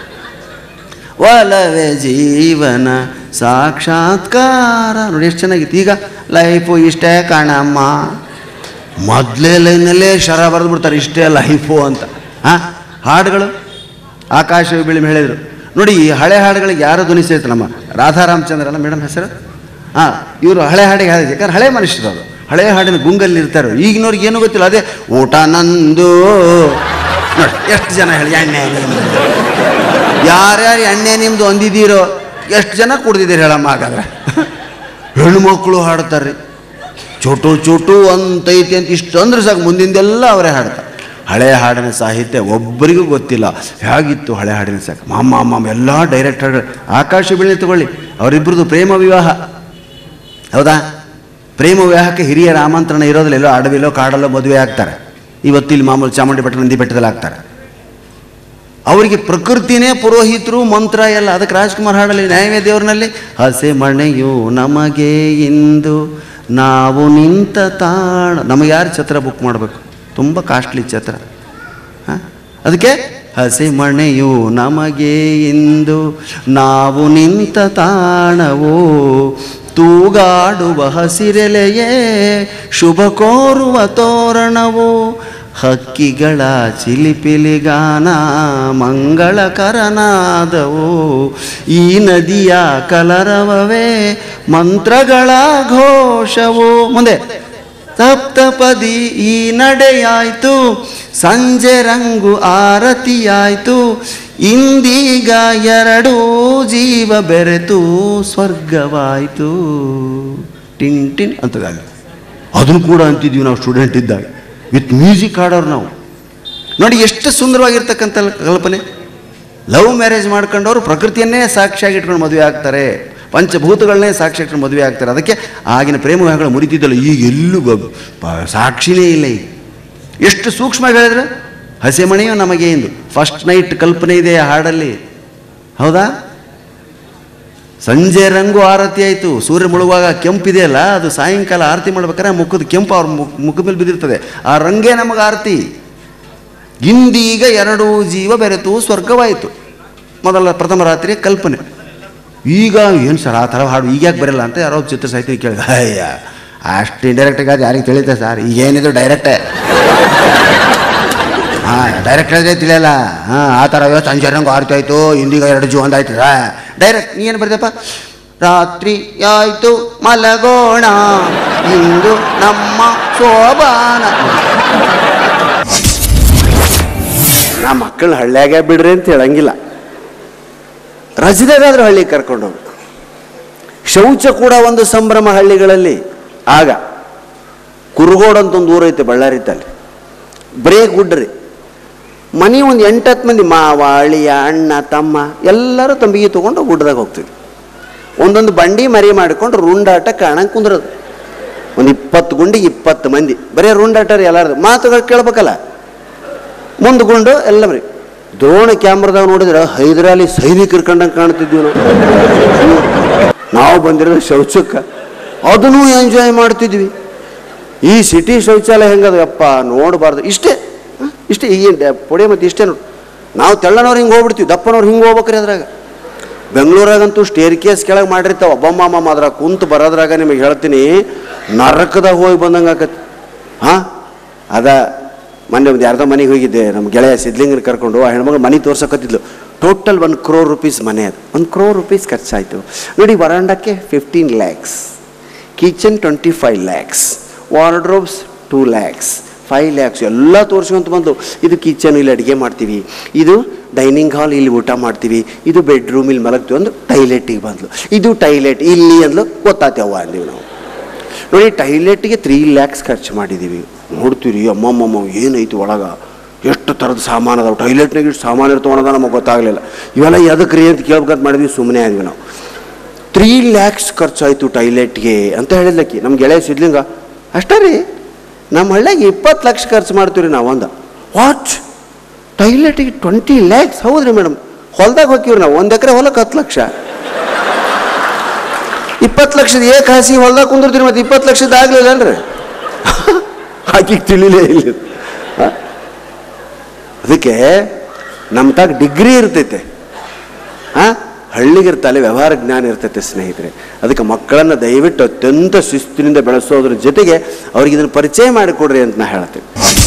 ಒಲವೇ ಜೀವನ ಸಾಕ್ಷಾತ್ಕಾರ ನೋಡಿ ಎಷ್ಟು ಚೆನ್ನಾಗಿತ್ತು. ಈಗ ಲೈಫು ಇಷ್ಟೇ ಕಾಣಮ್ಮ. ಮೊದಲೇ ಲೈನಲ್ಲೇ ಶರ ಬರೆದು ಬಿಡ್ತಾರೆ, ಇಷ್ಟೇ ಲೈಫು ಅಂತ. ಹಾಂ, ಹಾಡುಗಳು ಆಕಾಶ ಬಿಳಿಮೆ ಹೇಳಿದರು ನೋಡಿ. ಈ ಹಳೆ ಹಾಡುಗಳಿಗೆ ಯಾರು ಧ್ವನಿ ಸೇರ್ತಾರೆ? ನಮ್ಮ ರಾಧಾರಾಮಚಂದ್ರ ಅಲ್ಲ ಮೇಡಮ್ ಹೆಸರು. ಹಾಂ, ಇವರು ಹಳೆ ಹಾಡಿಗೆ ಹಾಡಿದೆ. ಯಾಕಂದ್ರೆ ಹಳೆ ಮನುಷ್ಯರು ಅವರು, ಹಳೆ ಹಾಡಿನ ಗುಂಗಲ್ಲಿ ಇರ್ತಾರೆ. ಈಗಿನವ್ರಿಗೆ ಏನೂ ಗೊತ್ತಿಲ್ಲ. ಅದೇ ಊಟ ನಂದು ನೋಡಿ ಎಷ್ಟು ಜನ ಹೇಳಿ ಎಣ್ಣೆ ನಿಮ್ಮದು, ಯಾರ್ಯಾರು ಎಣ್ಣೆ ನಿಮ್ಮದು ಅಂದಿದ್ದೀರೋ ಎಷ್ಟು ಜನ ಕುಡ್ದಿದ್ದೀರಿ ಹೇಳಮ್ಮ. ಹಾಗಾದ್ರೆ ಹೆಣ್ಮಕ್ಳು ಹಾಡ್ತಾರೆ. ಚೋಟು ಚೋಟು ಅಂತೈತಿ ಅಂತ ಇಷ್ಟು ಅಂದ್ರೆ ಸಾಕು, ಮುಂದಿಂದೆಲ್ಲ ಅವರೇ ಹಾಡ್ತಾರೆ. ಹಳೆಯ ಹಾಡಿನ ಸಾಹಿತ್ಯ ಒಬ್ಬರಿಗೂ ಗೊತ್ತಿಲ್ಲ ಹೇಗಿತ್ತು ಹಳೆ ಹಾಡಿನ ಸಾಕು. ಮಾಮ ಮಾಮ ಎಲ್ಲ ಡೈರೆಕ್ಟ್ ಹಾಡು. ಆಕಾಶ ಬೀಳಿ ತಗೊಳ್ಳಿ, ಅವರಿಬ್ಬರದು ಪ್ರೇಮ ವಿವಾಹ. ಹೌದಾ? ಪ್ರೇಮ ವಿವಾಹಕ್ಕೆ ಹಿರಿಯರ ಆಮಂತ್ರಣ ಇರೋದಿಲ್ಲ. ಎಲ್ಲೋ ಅಡವಿಲೋ ಕಾಡಲ್ಲೋ ಮದುವೆ ಆಗ್ತಾರೆ. ಇವತ್ತು ಇಲ್ಲಿ ಮಾಮೂಲು ಚಾಮುಂಡಿ ಬೆಟ್ಟ ನಂದಿ ಬೆಟ್ಟದಲ್ಲಿ ಆಗ್ತಾರೆ. ಅವರಿಗೆ ಪ್ರಕೃತಿನೇ ಪುರೋಹಿತರು, ಮಂತ್ರ ಎಲ್ಲ. ಅದಕ್ಕೆ ರಾಜ್ಕುಮಾರ್ ಹಾಡಲ್ಲಿ ನ್ಯಾಯವೇ ದೇವ್ರನಲ್ಲಿ ಹಸೆ ಮಣೆಯು ನಮಗೆ ಇಂದು ನಾವು ನಿಂತ ತಾಣ. ನಮಗೆ ಯಾರು ಛತ್ರ ಬುಕ್ ಮಾಡಬೇಕು? ತುಂಬ ಕಾಸ್ಟ್ಲಿ ಛತ್ರ. ಹಾಂ, ಅದಕ್ಕೆ ಹಸೆ ಮಣೆಯು ನಮಗೆ ಇಂದು ನಾವು ನಿಂತ ತಾಣವೋ, ತೂಗಾಡುವ ಹಸಿರೆಲೆಯೇ ಶುಭ ಕೋರುವ ತೋರಣವೋ, ಹಕ್ಕಿಗಳ ಚಿಲಿಪಿಲಿಗಾನ ಮಂಗಳಕರನಾದವೋ, ಈ ನದಿಯ ಕಲರವವೇ ಮಂತ್ರಗಳ ಘೋಷವೋ. ಮುಂದೆ ಸಪ್ತಪದಿ ಈ ನಡೆಯಾಯ್ತು, ಸಂಜೆ ರಂಗು ಆರತಿಯಾಯ್ತು, ಇಂದೀಗ ಎರಡೂ ಜೀವ ಬೆರೆತು ಸ್ವರ್ಗವಾಯಿತು. ಟಿನ್ ಟಿನ್ ಅಂತದಾಗ ಅದನ್ನು ಕೂಡ ಅಂತಿದ್ವಿ ನಾವು ಸ್ಟೂಡೆಂಟ್ ಇದ್ದಾಗ. ವಿತ್ ಮ್ಯೂಸಿಕ್ ಹಾಡೋರು ನಾವು. ನೋಡಿ ಎಷ್ಟು ಸುಂದರವಾಗಿರ್ತಕ್ಕಂಥ ಕಲ್ಪನೆ. ಲವ್ ಮ್ಯಾರೇಜ್ ಮಾಡ್ಕೊಂಡವರು ಪ್ರಕೃತಿಯನ್ನೇ ಸಾಕ್ಷಿಯಾಗಿ ಇಟ್ಕೊಂಡು ಮದುವೆ ಆಗ್ತಾರೆ, ಪಂಚಭೂತಗಳನ್ನೇ ಸಾಕ್ಷಿ ಇಟ್ಕೊಂಡು ಮದುವೆ ಆಗ್ತಾರೆ. ಅದಕ್ಕೆ ಆಗಿನ ಪ್ರೇಮ ವಿವಾಹಗಳು ಮುರಿತಿದ್ದಲ್ಲ. ಈಗ ಎಲ್ಲೂ ಸಾಕ್ಷಿನೇ ಇಲ್ಲ. ಈಗ ಎಷ್ಟು ಸೂಕ್ಷ್ಮವಾಗಿ ಹೇಳಿದ್ರೆ ಹಸೆಮಣೆಯು ನಮಗೆ ಎಂದು ಫಸ್ಟ್ ನೈಟ್ ಕಲ್ಪನೆ ಇದೆ ಆ ಹಾಡಲ್ಲಿ. ಹೌದಾ? ಸಂಜೆ ರಂಗು ಆರತಿ ಆಯಿತು, ಸೂರ್ಯ ಮುಳುಗುವಾಗ ಕೆಂಪಿದೆಯಲ್ಲ, ಅದು ಸಾಯಂಕಾಲ ಆರತಿ ಮಾಡ್ಬೇಕಾದ್ರೆ ಮುಖದ ಕೆಂಪು ಅವ್ರ ಮುಖದ ಮೇಲೆ ಬಿದ್ದಿರ್ತದೆ. ಆ ರಂಗೇ ನಮಗೆ ಆರತಿ. ಇಂದೀಗ ಎರಡೂ ಜೀವ ಬೆರೆತು ಸ್ವರ್ಗವಾಯಿತು. ಮೊದಲ ಪ್ರಥಮ ರಾತ್ರಿ ಕಲ್ಪನೆ. ಈಗ ಏನು ಸರ್ ಆ ಥರ ಹಾಡು ಈಗ ಯಾಕೆ ಬರಲ್ಲ ಅಂತ ಯಾರೋ ಚಿತ್ರ ಸಾಹಿತ್ಯ ಕೇಳಿದ. ಅಯ್ಯ ಅಷ್ಟು ಇಂಡೈರೆಕ್ಟಾಗಿ ಅದು ಯಾರಿಗೆ ತಿಳಿಯುತ್ತೆ ಸರ್? ಈಗ ಏನಿದ್ರು ಡೈರೆಕ್ಟೇ. ಹಾಂ, ಡೈರೆಕ್ಟ್ ಹೇಳಿದ್ರೆ ತಿಳಿಯಲ್ಲ. ಹಾಂ, ಆ ಥರ ಸಂಜೆ ರಂಗು ಆರತಿ ಆಯಿತು, ಇಂದೀಗ ಎರಡು ಜೀವ ಒಂದಾಯ್ತು. ಡೈರೆಕ್ಟ್ ನೀ ಏನು ಬರ್ದಪ್ಪ? ರಾತ್ರಿ ಆಯಿತು ಮಲಗೋಣ, ಇಂದು ನಮ್ಮ ಶೋಭಾನ. ನಾ ಮಕ್ಕಳನ್ನ ಹಳ್ಳಿಯಾಗೆ ಬಿಡ್ರಿ ಅಂತ ಹೇಳಂಗಿಲ್ಲ. ರಜದಾಗಾದ್ರೂ ಹಳ್ಳಿಗೆ ಕರ್ಕೊಂಡೋಗಿ. ಶೌಚ ಕೂಡ ಒಂದು ಸಂಭ್ರಮ ಹಳ್ಳಿಗಳಲ್ಲಿ. ಆಗ ಕುರುಗೋಡು ಅಂತ ಒಂದು ಊರೈತೆ ಬಳ್ಳಾರಿ ತಲ್ಲಿ, ಬರೇ ಗುಡ್ಡ್ರಿ. ಮನೆ ಒಂದು ಎಂಟತ್ತು ಮಂದಿ ಮಾವ ಅಳಿಯ ಅಣ್ಣ ತಮ್ಮ ಎಲ್ಲರೂ ತಂಬಿಗೆ ತೊಗೊಂಡು ಗುಡ್ಡದಾಗ ಹೋಗ್ತಿದ್ವಿ. ಒಂದೊಂದು ಬಂಡಿ ಮರಿ ಮಾಡಿಕೊಂಡು ರುಂಡಾಟ ಕಾಣಂಗೆ ಕುಂದ್ರದು. ಒಂದು ಇಪ್ಪತ್ತು ಗುಂಡಿಗೆ ಇಪ್ಪತ್ತು ಮಂದಿ ಬರೀ ರುಂಡಾಟ ರೀ. ಎಲ್ಲಾರ್ದು ಮಾತುಗಳು ಕೇಳ್ಬೇಕಲ್ಲ. ಮುಂದ್ಕೊಂಡು ಎಲ್ಲ ಬರೀ ದ್ರೋಣ ಕ್ಯಾಮ್ರಾದಾಗ ನೋಡಿದ್ರೆ ಹೈದರಾಲಿ ಸೈನಿಕರು ಕಂಡಂಗೆ ಕಾಣ್ತಿದ್ವಿ ನಾವು. ನಾವು ಬಂದಿರೋದು ಶೌಚಕ್ಕೆ, ಅದನ್ನೂ ಎಂಜಾಯ್ ಮಾಡ್ತಿದ್ವಿ. ಈ ಸಿಟಿ ಶೌಚಾಲಯ ಹೆಂಗದು ಅಪ್ಪ ನೋಡಬಾರ್ದು. ಇಷ್ಟೇ ಇಷ್ಟೇ ಈಗ ಪೊಡೆ ಮತ್ತು ಇಷ್ಟೇ ನೋಡಿ. ನಾವು ತೆಳ್ಳನವ್ರು ಹಿಂಗೆ ಹೋಗ್ಬಿಡ್ತೀವಿ, ದಪ್ಪನವ್ರು ಹಿಂಗೆ ಹೋಗ್ಬೇಕ್ರಿ. ಅದ್ರಾಗ ಬೆಂಗಳೂರಾಗಂತೂ ಸ್ಟೇರ್ ಕೇಸ್ ಕೆಳಗೆ ಮಾಡಿರ್ತಾವೆ. ಒಬ್ಬಮ್ಮ ಅದ್ರಾಗ ಕುಂತು ಬರೋದ್ರಾಗ ನಿಮಗೆ ಹೇಳ್ತೀನಿ, ನರಕದಾಗ ಹೋಗಿ ಬಂದಂಗೆ ಆಕತಿ. ಹಾಂ, ಅದ ಮೊನ್ನೆ ಒಂದು ಯಾರ್ದೋ ಮನೆಗೆ ಹೋಗಿದ್ದೆ, ನಮ್ಮ ಗೆಳೆಯ ಸಿದ್ಲಿಂಗನ ಕರ್ಕೊಂಡು. ಆ ಹೆಣ್ಮಗಳು ಮನೆ ತೋರ್ಸಕತ್ತಿದ್ಲು. ಟೋಟಲ್ ಒನ್ ಕ್ರೋರ್ ರುಪೀಸ್ ಮನೆ. ಅದು ಒಂದು ಕ್ರೋರ್ ರುಪೀಸ್ ಖರ್ಚಾಯಿತು ನೋಡಿ. ವರಾಂಡಕ್ಕೆ fifteen lakhs, kitchen twenty five lakhs, wardrobes two lakhs, five lakhs ಎಲ್ಲ ತೋರಿಸ್ಕೊಂತ ಬಂದು. ಇದು ಕಿಚನ್, ಇಲ್ಲಿ ಅಡುಗೆ ಮಾಡ್ತೀವಿ, ಇದು ಡೈನಿಂಗ್ ಹಾಲ್, ಇಲ್ಲಿ ಊಟ ಮಾಡ್ತೀವಿ, ಇದು ಬೆಡ್ರೂಮ್, ಇಲ್ಲಿ ಮಲಗ್ತೀವಿ. ಒಂದು ಟೈಲೆಟಿಗೆ ಬಂದ್ಲು. ಇದು ಟೈಲೆಟ್ ಇಲ್ಲಿ ಅಂದ್ಲು. ಗೊತ್ತಾತೇವ ಅಂದೀವಿ ನಾವು. ನೋಡಿ, ಟೈಲೆಟ್ಗೆ ತ್ರೀ ಲ್ಯಾಕ್ಸ್ ಖರ್ಚು ಮಾಡಿದ್ದೀವಿ. ನೋಡ್ತೀವಿ ಅಮ್ಮಮ್ಮಮ್ಮ ಏನೈತಿ ಒಳಗೆ, ಎಷ್ಟು ಥರದ ಸಾಮಾನು ಅದಾವೆ. ಟೈಲೆಟ್ನಾಗ ಇಷ್ಟು ಸಾಮಾನು ಇರ್ತವನ್ನೋದ ನಮಗೆ ಗೊತ್ತಾಗಲಿಲ್ಲ. ಇವೆಲ್ಲ ಎದಕ್ಕೆ ರೀ ಅಂತ ಕೇಳ್ಬೇಕಂತ ಮಾಡಿದ್ವಿ. ಸುಮ್ಮನೆ ಆದ್ವಿ ನಾವು. ತ್ರೀ ಲ್ಯಾಕ್ಸ್ ಖರ್ಚಾಯಿತು ಟೈಲೆಟ್ಗೆ ಅಂತ ಹೇಳಿದ್ಲಕ್ಕಿ ನಮ್ಮ ಗೆಳೆಯ ಸಿದ್ಲಿಂಗ. ಅಷ್ಟೇ ರೀ, ನಮ್ಮ ಹಳ್ಳಿಗೆ ಇಪ್ಪತ್ತು ಲಕ್ಷ ಖರ್ಚು ಮಾಡ್ತೀವಿ ರೀ ನಾವು. ಅಂದ ವಾಟ್, ಟೈಲೆಟಿಗೆ ಟ್ವೆಂಟಿ ಲ್ಯಾಕ್ಸ್? ಹೌದ್ರಿ ಮೇಡಮ್, ಹೊಲ್ದಾಗ ಹೋಗ್ತೀವ್ರಿ ನಾವು. ಒಂದು ಎಕರೆ ಹೊಲಕ್ಕೆ ಹತ್ತು ಲಕ್ಷ. ಇಪ್ಪತ್ತು ಲಕ್ಷದ ಏಕ್ ಹಾಸಿ ಹೊಲ್ದಾಗ ಕುಂದಿರ್ತೀರಿ, ಮತ್ತು ಇಪ್ಪತ್ತು ಲಕ್ಷದ ಆಗಲಿಲ್ಲ ಅಲ್ರಿ. ಆಕಿಗೆ ತಿಳಿಲೇ ಇಲ್ಲ. ಅದಕ್ಕೆ ನಮ್ಮ ತಾಗ ಡಿಗ್ರಿ ಇರ್ತೈತೆ, ಹಾಂ, ಹಳ್ಳಿಗಿರ್ತಾಲೆ ವ್ಯವಹಾರ ಜ್ಞಾನ ಇರ್ತೈತೆ ಸ್ನೇಹಿತರೆ. ಅದಕ್ಕೆ ಮಕ್ಕಳನ್ನು ದಯವಿಟ್ಟು ಅತ್ಯಂತ ಶಿಸ್ತಿನಿಂದ ಬೆಳೆಸೋದ್ರ ಜೊತೆಗೆ ಅವ್ರಿಗೆ ಇದನ್ನು ಪರಿಚಯ ಮಾಡಿಕೊಡ್ರಿ ಅಂತ ನಾ ಹೇಳ್ತೇನೆ.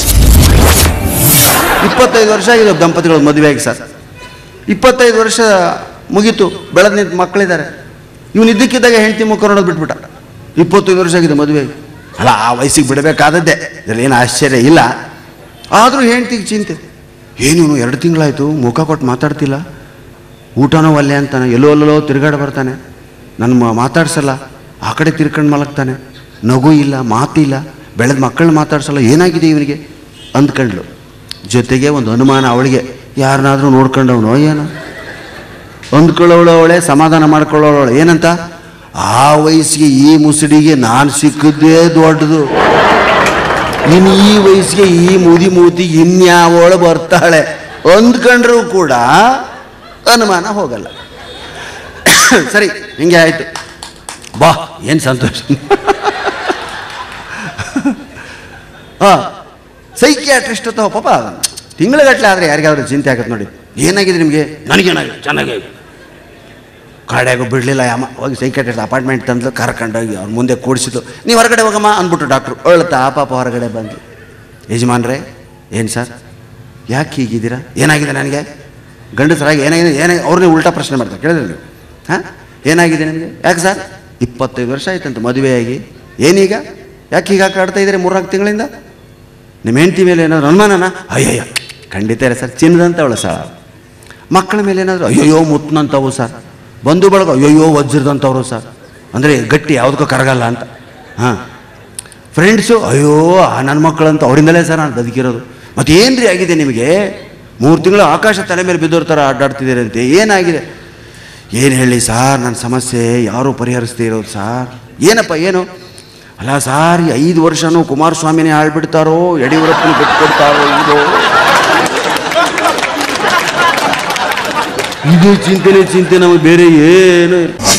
ಇಪ್ಪತ್ತೈದು ವರ್ಷ ಆಗಿದೆ ದಂಪತಿಗಳು ಮದುವೆ ಆಗಿ ಸರ್. ಇಪ್ಪತ್ತೈದು ವರ್ಷ ಮುಗೀತು, ಬೆಳೆದ ನಿಂತು ಮಕ್ಕಳಿದ್ದಾರೆ. ಇವನು ಇದ್ದಕ್ಕಿದ್ದಾಗ ಹೆಂಡತಿ ಮುಖ ನೋಡೋದು ಬಿಟ್ಬಿಟ್ಟ. ಇಪ್ಪತ್ತೈದು ವರ್ಷ ಆಗಿದೆ ಮದುವೆ. ಅಲ್ಲ, ಆ ವಯಸ್ಸಿಗೆ ಬಿಡಬೇಕಾದದ್ದೇ, ಇದರಲ್ಲಿ ಏನು ಆಶ್ಚರ್ಯ ಇಲ್ಲ. ಆದರೂ ಹೆಂಡ್ತಿಗೆ ಚಿಂತೆ. ಏನು ಇವನು ಎರಡು ತಿಂಗಳಾಯಿತು ಮುಖ ಕೊಟ್ಟು ಮಾತಾಡ್ತಿಲ್ಲ, ಊಟನೋ ಒಲ್ಲೆ ಅಂತಾನೆ, ಎಲ್ಲೋ ಅಲ್ಲೋ ತಿರುಗಾಡ ಬರ್ತಾನೆ, ನನ್ನ ಮಾತಾಡ್ಸಲ್ಲ, ಆ ಕಡೆ ತಿರ್ಕೊಂಡು ಮಲಗ್ತಾನೆ, ನಗು ಇಲ್ಲ, ಮಾತಿಲ್ಲ, ಬೆಳೆದ ಮಕ್ಕಳನ್ನ ಮಾತಾಡ್ಸಲ್ಲ, ಏನಾಗಿದೆ ಇವನಿಗೆ ಅಂದ್ಕೊಂಡ್ಲು. ಜೊತೆಗೆ ಒಂದು ಅನುಮಾನ ಅವಳಿಗೆ, ಯಾರನ್ನಾದರೂ ನೋಡ್ಕೊಂಡವನೋ ಏನೋ ಅಂದ್ಕೊಳ್ಳೋಳು. ಅವಳೆ ಸಮಾಧಾನ ಮಾಡ್ಕೊಳ್ಳೋಳು. ಏನಂತ, ಆ ವಯಸ್ಸಿಗೆ ಈ ಮುಸುಡಿಗೆ ನಾನು ಸಿಕ್ಕಿದ್ದೇ ದೊಡ್ಡದು, ಇನ್ನು ಈ ವಯಸ್ಸಿಗೆ ಈ ಮುದಿ ಮೂತಿ ಇನ್ಯಾವಳು ಬರ್ತಾಳೆ ಅಂದ್ಕೊಂಡ್ರೂ ಕೂಡ ಅನುಮಾನ ಹೋಗಲ್ಲ. ಸರಿ, ಹಿಂಗೆ ಆಯಿತು, ಬಾ ಏನು ಸಂತೋಷ. ಹಾಂ, ಸೈಕಿಯಾಟ್ರಿಸ್ಟ್ ಅಥವಾ ಪಾಪ ತಿಂಗಳಗಟ್ಟಲೆ ಆದರೆ ಯಾರಿಗಾದ್ರೂ ಚಿಂತೆ ಆಗುತ್ತೆ ನೋಡಿ. ಏನಾಗಿದೆ ನಿಮಗೆ? ನನಗೇನಾಗಿದೆ? ಚೆನ್ನಾಗಿ ಕಾಡ್ಯಾಗೂ ಬಿಡಲಿಲ್ಲ ಅಮ್ಮ. ಹೋಗಿ ಸೈಕಿಯಾಟ್ರಿಸ್ಟ್ ಅಪಾರ್ಟ್ಮೆಂಟ್ ತಂದು ಕರ್ಕೊಂಡೋಗಿ ಅವ್ರ ಮುಂದೆ ಕೂಡಿಸಿದ್ದು. ನೀವು ಹೊರಗಡೆ ಹೋಗಮ್ಮ ಅಂದ್ಬಿಟ್ಟು ಡಾಕ್ಟ್ರು ಅಳ್ತಾ ಆ ಪಾಪ ಹೊರಗಡೆ ಬಂದು, ಯಜಮಾನ್ರೇ ಏನು ಸರ್ ಯಾಕೆ ಹೀಗಿದ್ದೀರಾ? ಏನಾಗಿದೆ ನನಗೆ? ಗಂಡಸರಾಗಿ ಏನಾಗಿದೆ ಏನಾಗಿದೆ ಅವ್ರನ್ನೇ ಉಲ್ಟಾ ಪ್ರಶ್ನೆ ಮಾಡ್ತಾರೆ. ಕೇಳಿದ್ರೆ ನೀವು ಹಾಂ ಏನಾಗಿದೆ ನನಗೆ? ಯಾಕೆ ಸರ್? ಇಪ್ಪತ್ತೈದು ವರ್ಷ ಆಯ್ತಂತ ಮದುವೆಯಾಗಿ, ಏನೀಗ ಯಾಕೆ ಹೀಗೆ ಆಡ್ತಾ ಇದ್ದೀರಿ ಮೂರ್ನಾಲ್ಕು ತಿಂಗಳಿಂದ? ನಿಮ್ಮ ಹೆಂಡತಿ ಮೇಲೆ ಏನಾದ್ರು ಅನುಮಾನನ? ಅಯ್ಯಯ್ಯ ಖಂಡಿತ ಇಲ್ಲ ಸರ್, ಚಿನ್ನದಂಥವಳು ಸರ್. ಮಕ್ಕಳ ಮೇಲೆ ಏನಾದರೂ ಅಯ್ಯಯ್ಯೋ ಮುತ್ತನಂಥವು ಸರ್. ಬಂಧು ಬಳಗ ಅಯ್ಯಯ್ಯೋ ವಜ್ರದಂಥವ್ರು ಸರ್, ಅಂದರೆ ಗಟ್ಟಿ ಯಾವುದಕ್ಕೂ ಕರಗಲ್ಲ ಅಂತ. ಹಾಂ, ಫ್ರೆಂಡ್ಸು ಅಯ್ಯೋ ನನ್ನ ಮಕ್ಕಳಂತ ಅವರಿಂದಲೇ ಸರ್ ನಾನು ಬದುಕಿರೋದು. ಮತ್ತು ಏನು ರೀ ಆಗಿದೆ ನಿಮಗೆ? ಮೂರು ತಿಂಗಳು ಆಕಾಶ ತಲೆ ಮೇಲೆ ಬಿದ್ದೋರ್ ಥರ ಅಡ್ಡಾಡ್ತಿದ್ದೀರಿ ಅಂತೆ. ಏನಾಗಿದೆ? ಏನು ಹೇಳಿ ಸಾರ್, ನನ್ನ ಸಮಸ್ಯೆ ಯಾರೂ ಪರಿಹರಿಸ್ದೇ ಇರೋದು ಸಾರ್. ಏನಪ್ಪ ಏನು? ಅಲ್ಲ ಸಾರ್, ಈ ಐದು ವರ್ಷನೂ ಕುಮಾರಸ್ವಾಮಿನೇ ಆಳ್ಬಿಡ್ತಾರೋ, ಯಡಿಯೂರಪ್ಪನ ಬಿಟ್ಕೊಡ್ತಾರೋ, ಇದು ಇದು ಚಿಂತೆನೇ ಚಿಂತೆ, ನಮಗೆ ಬೇರೆ ಏನು.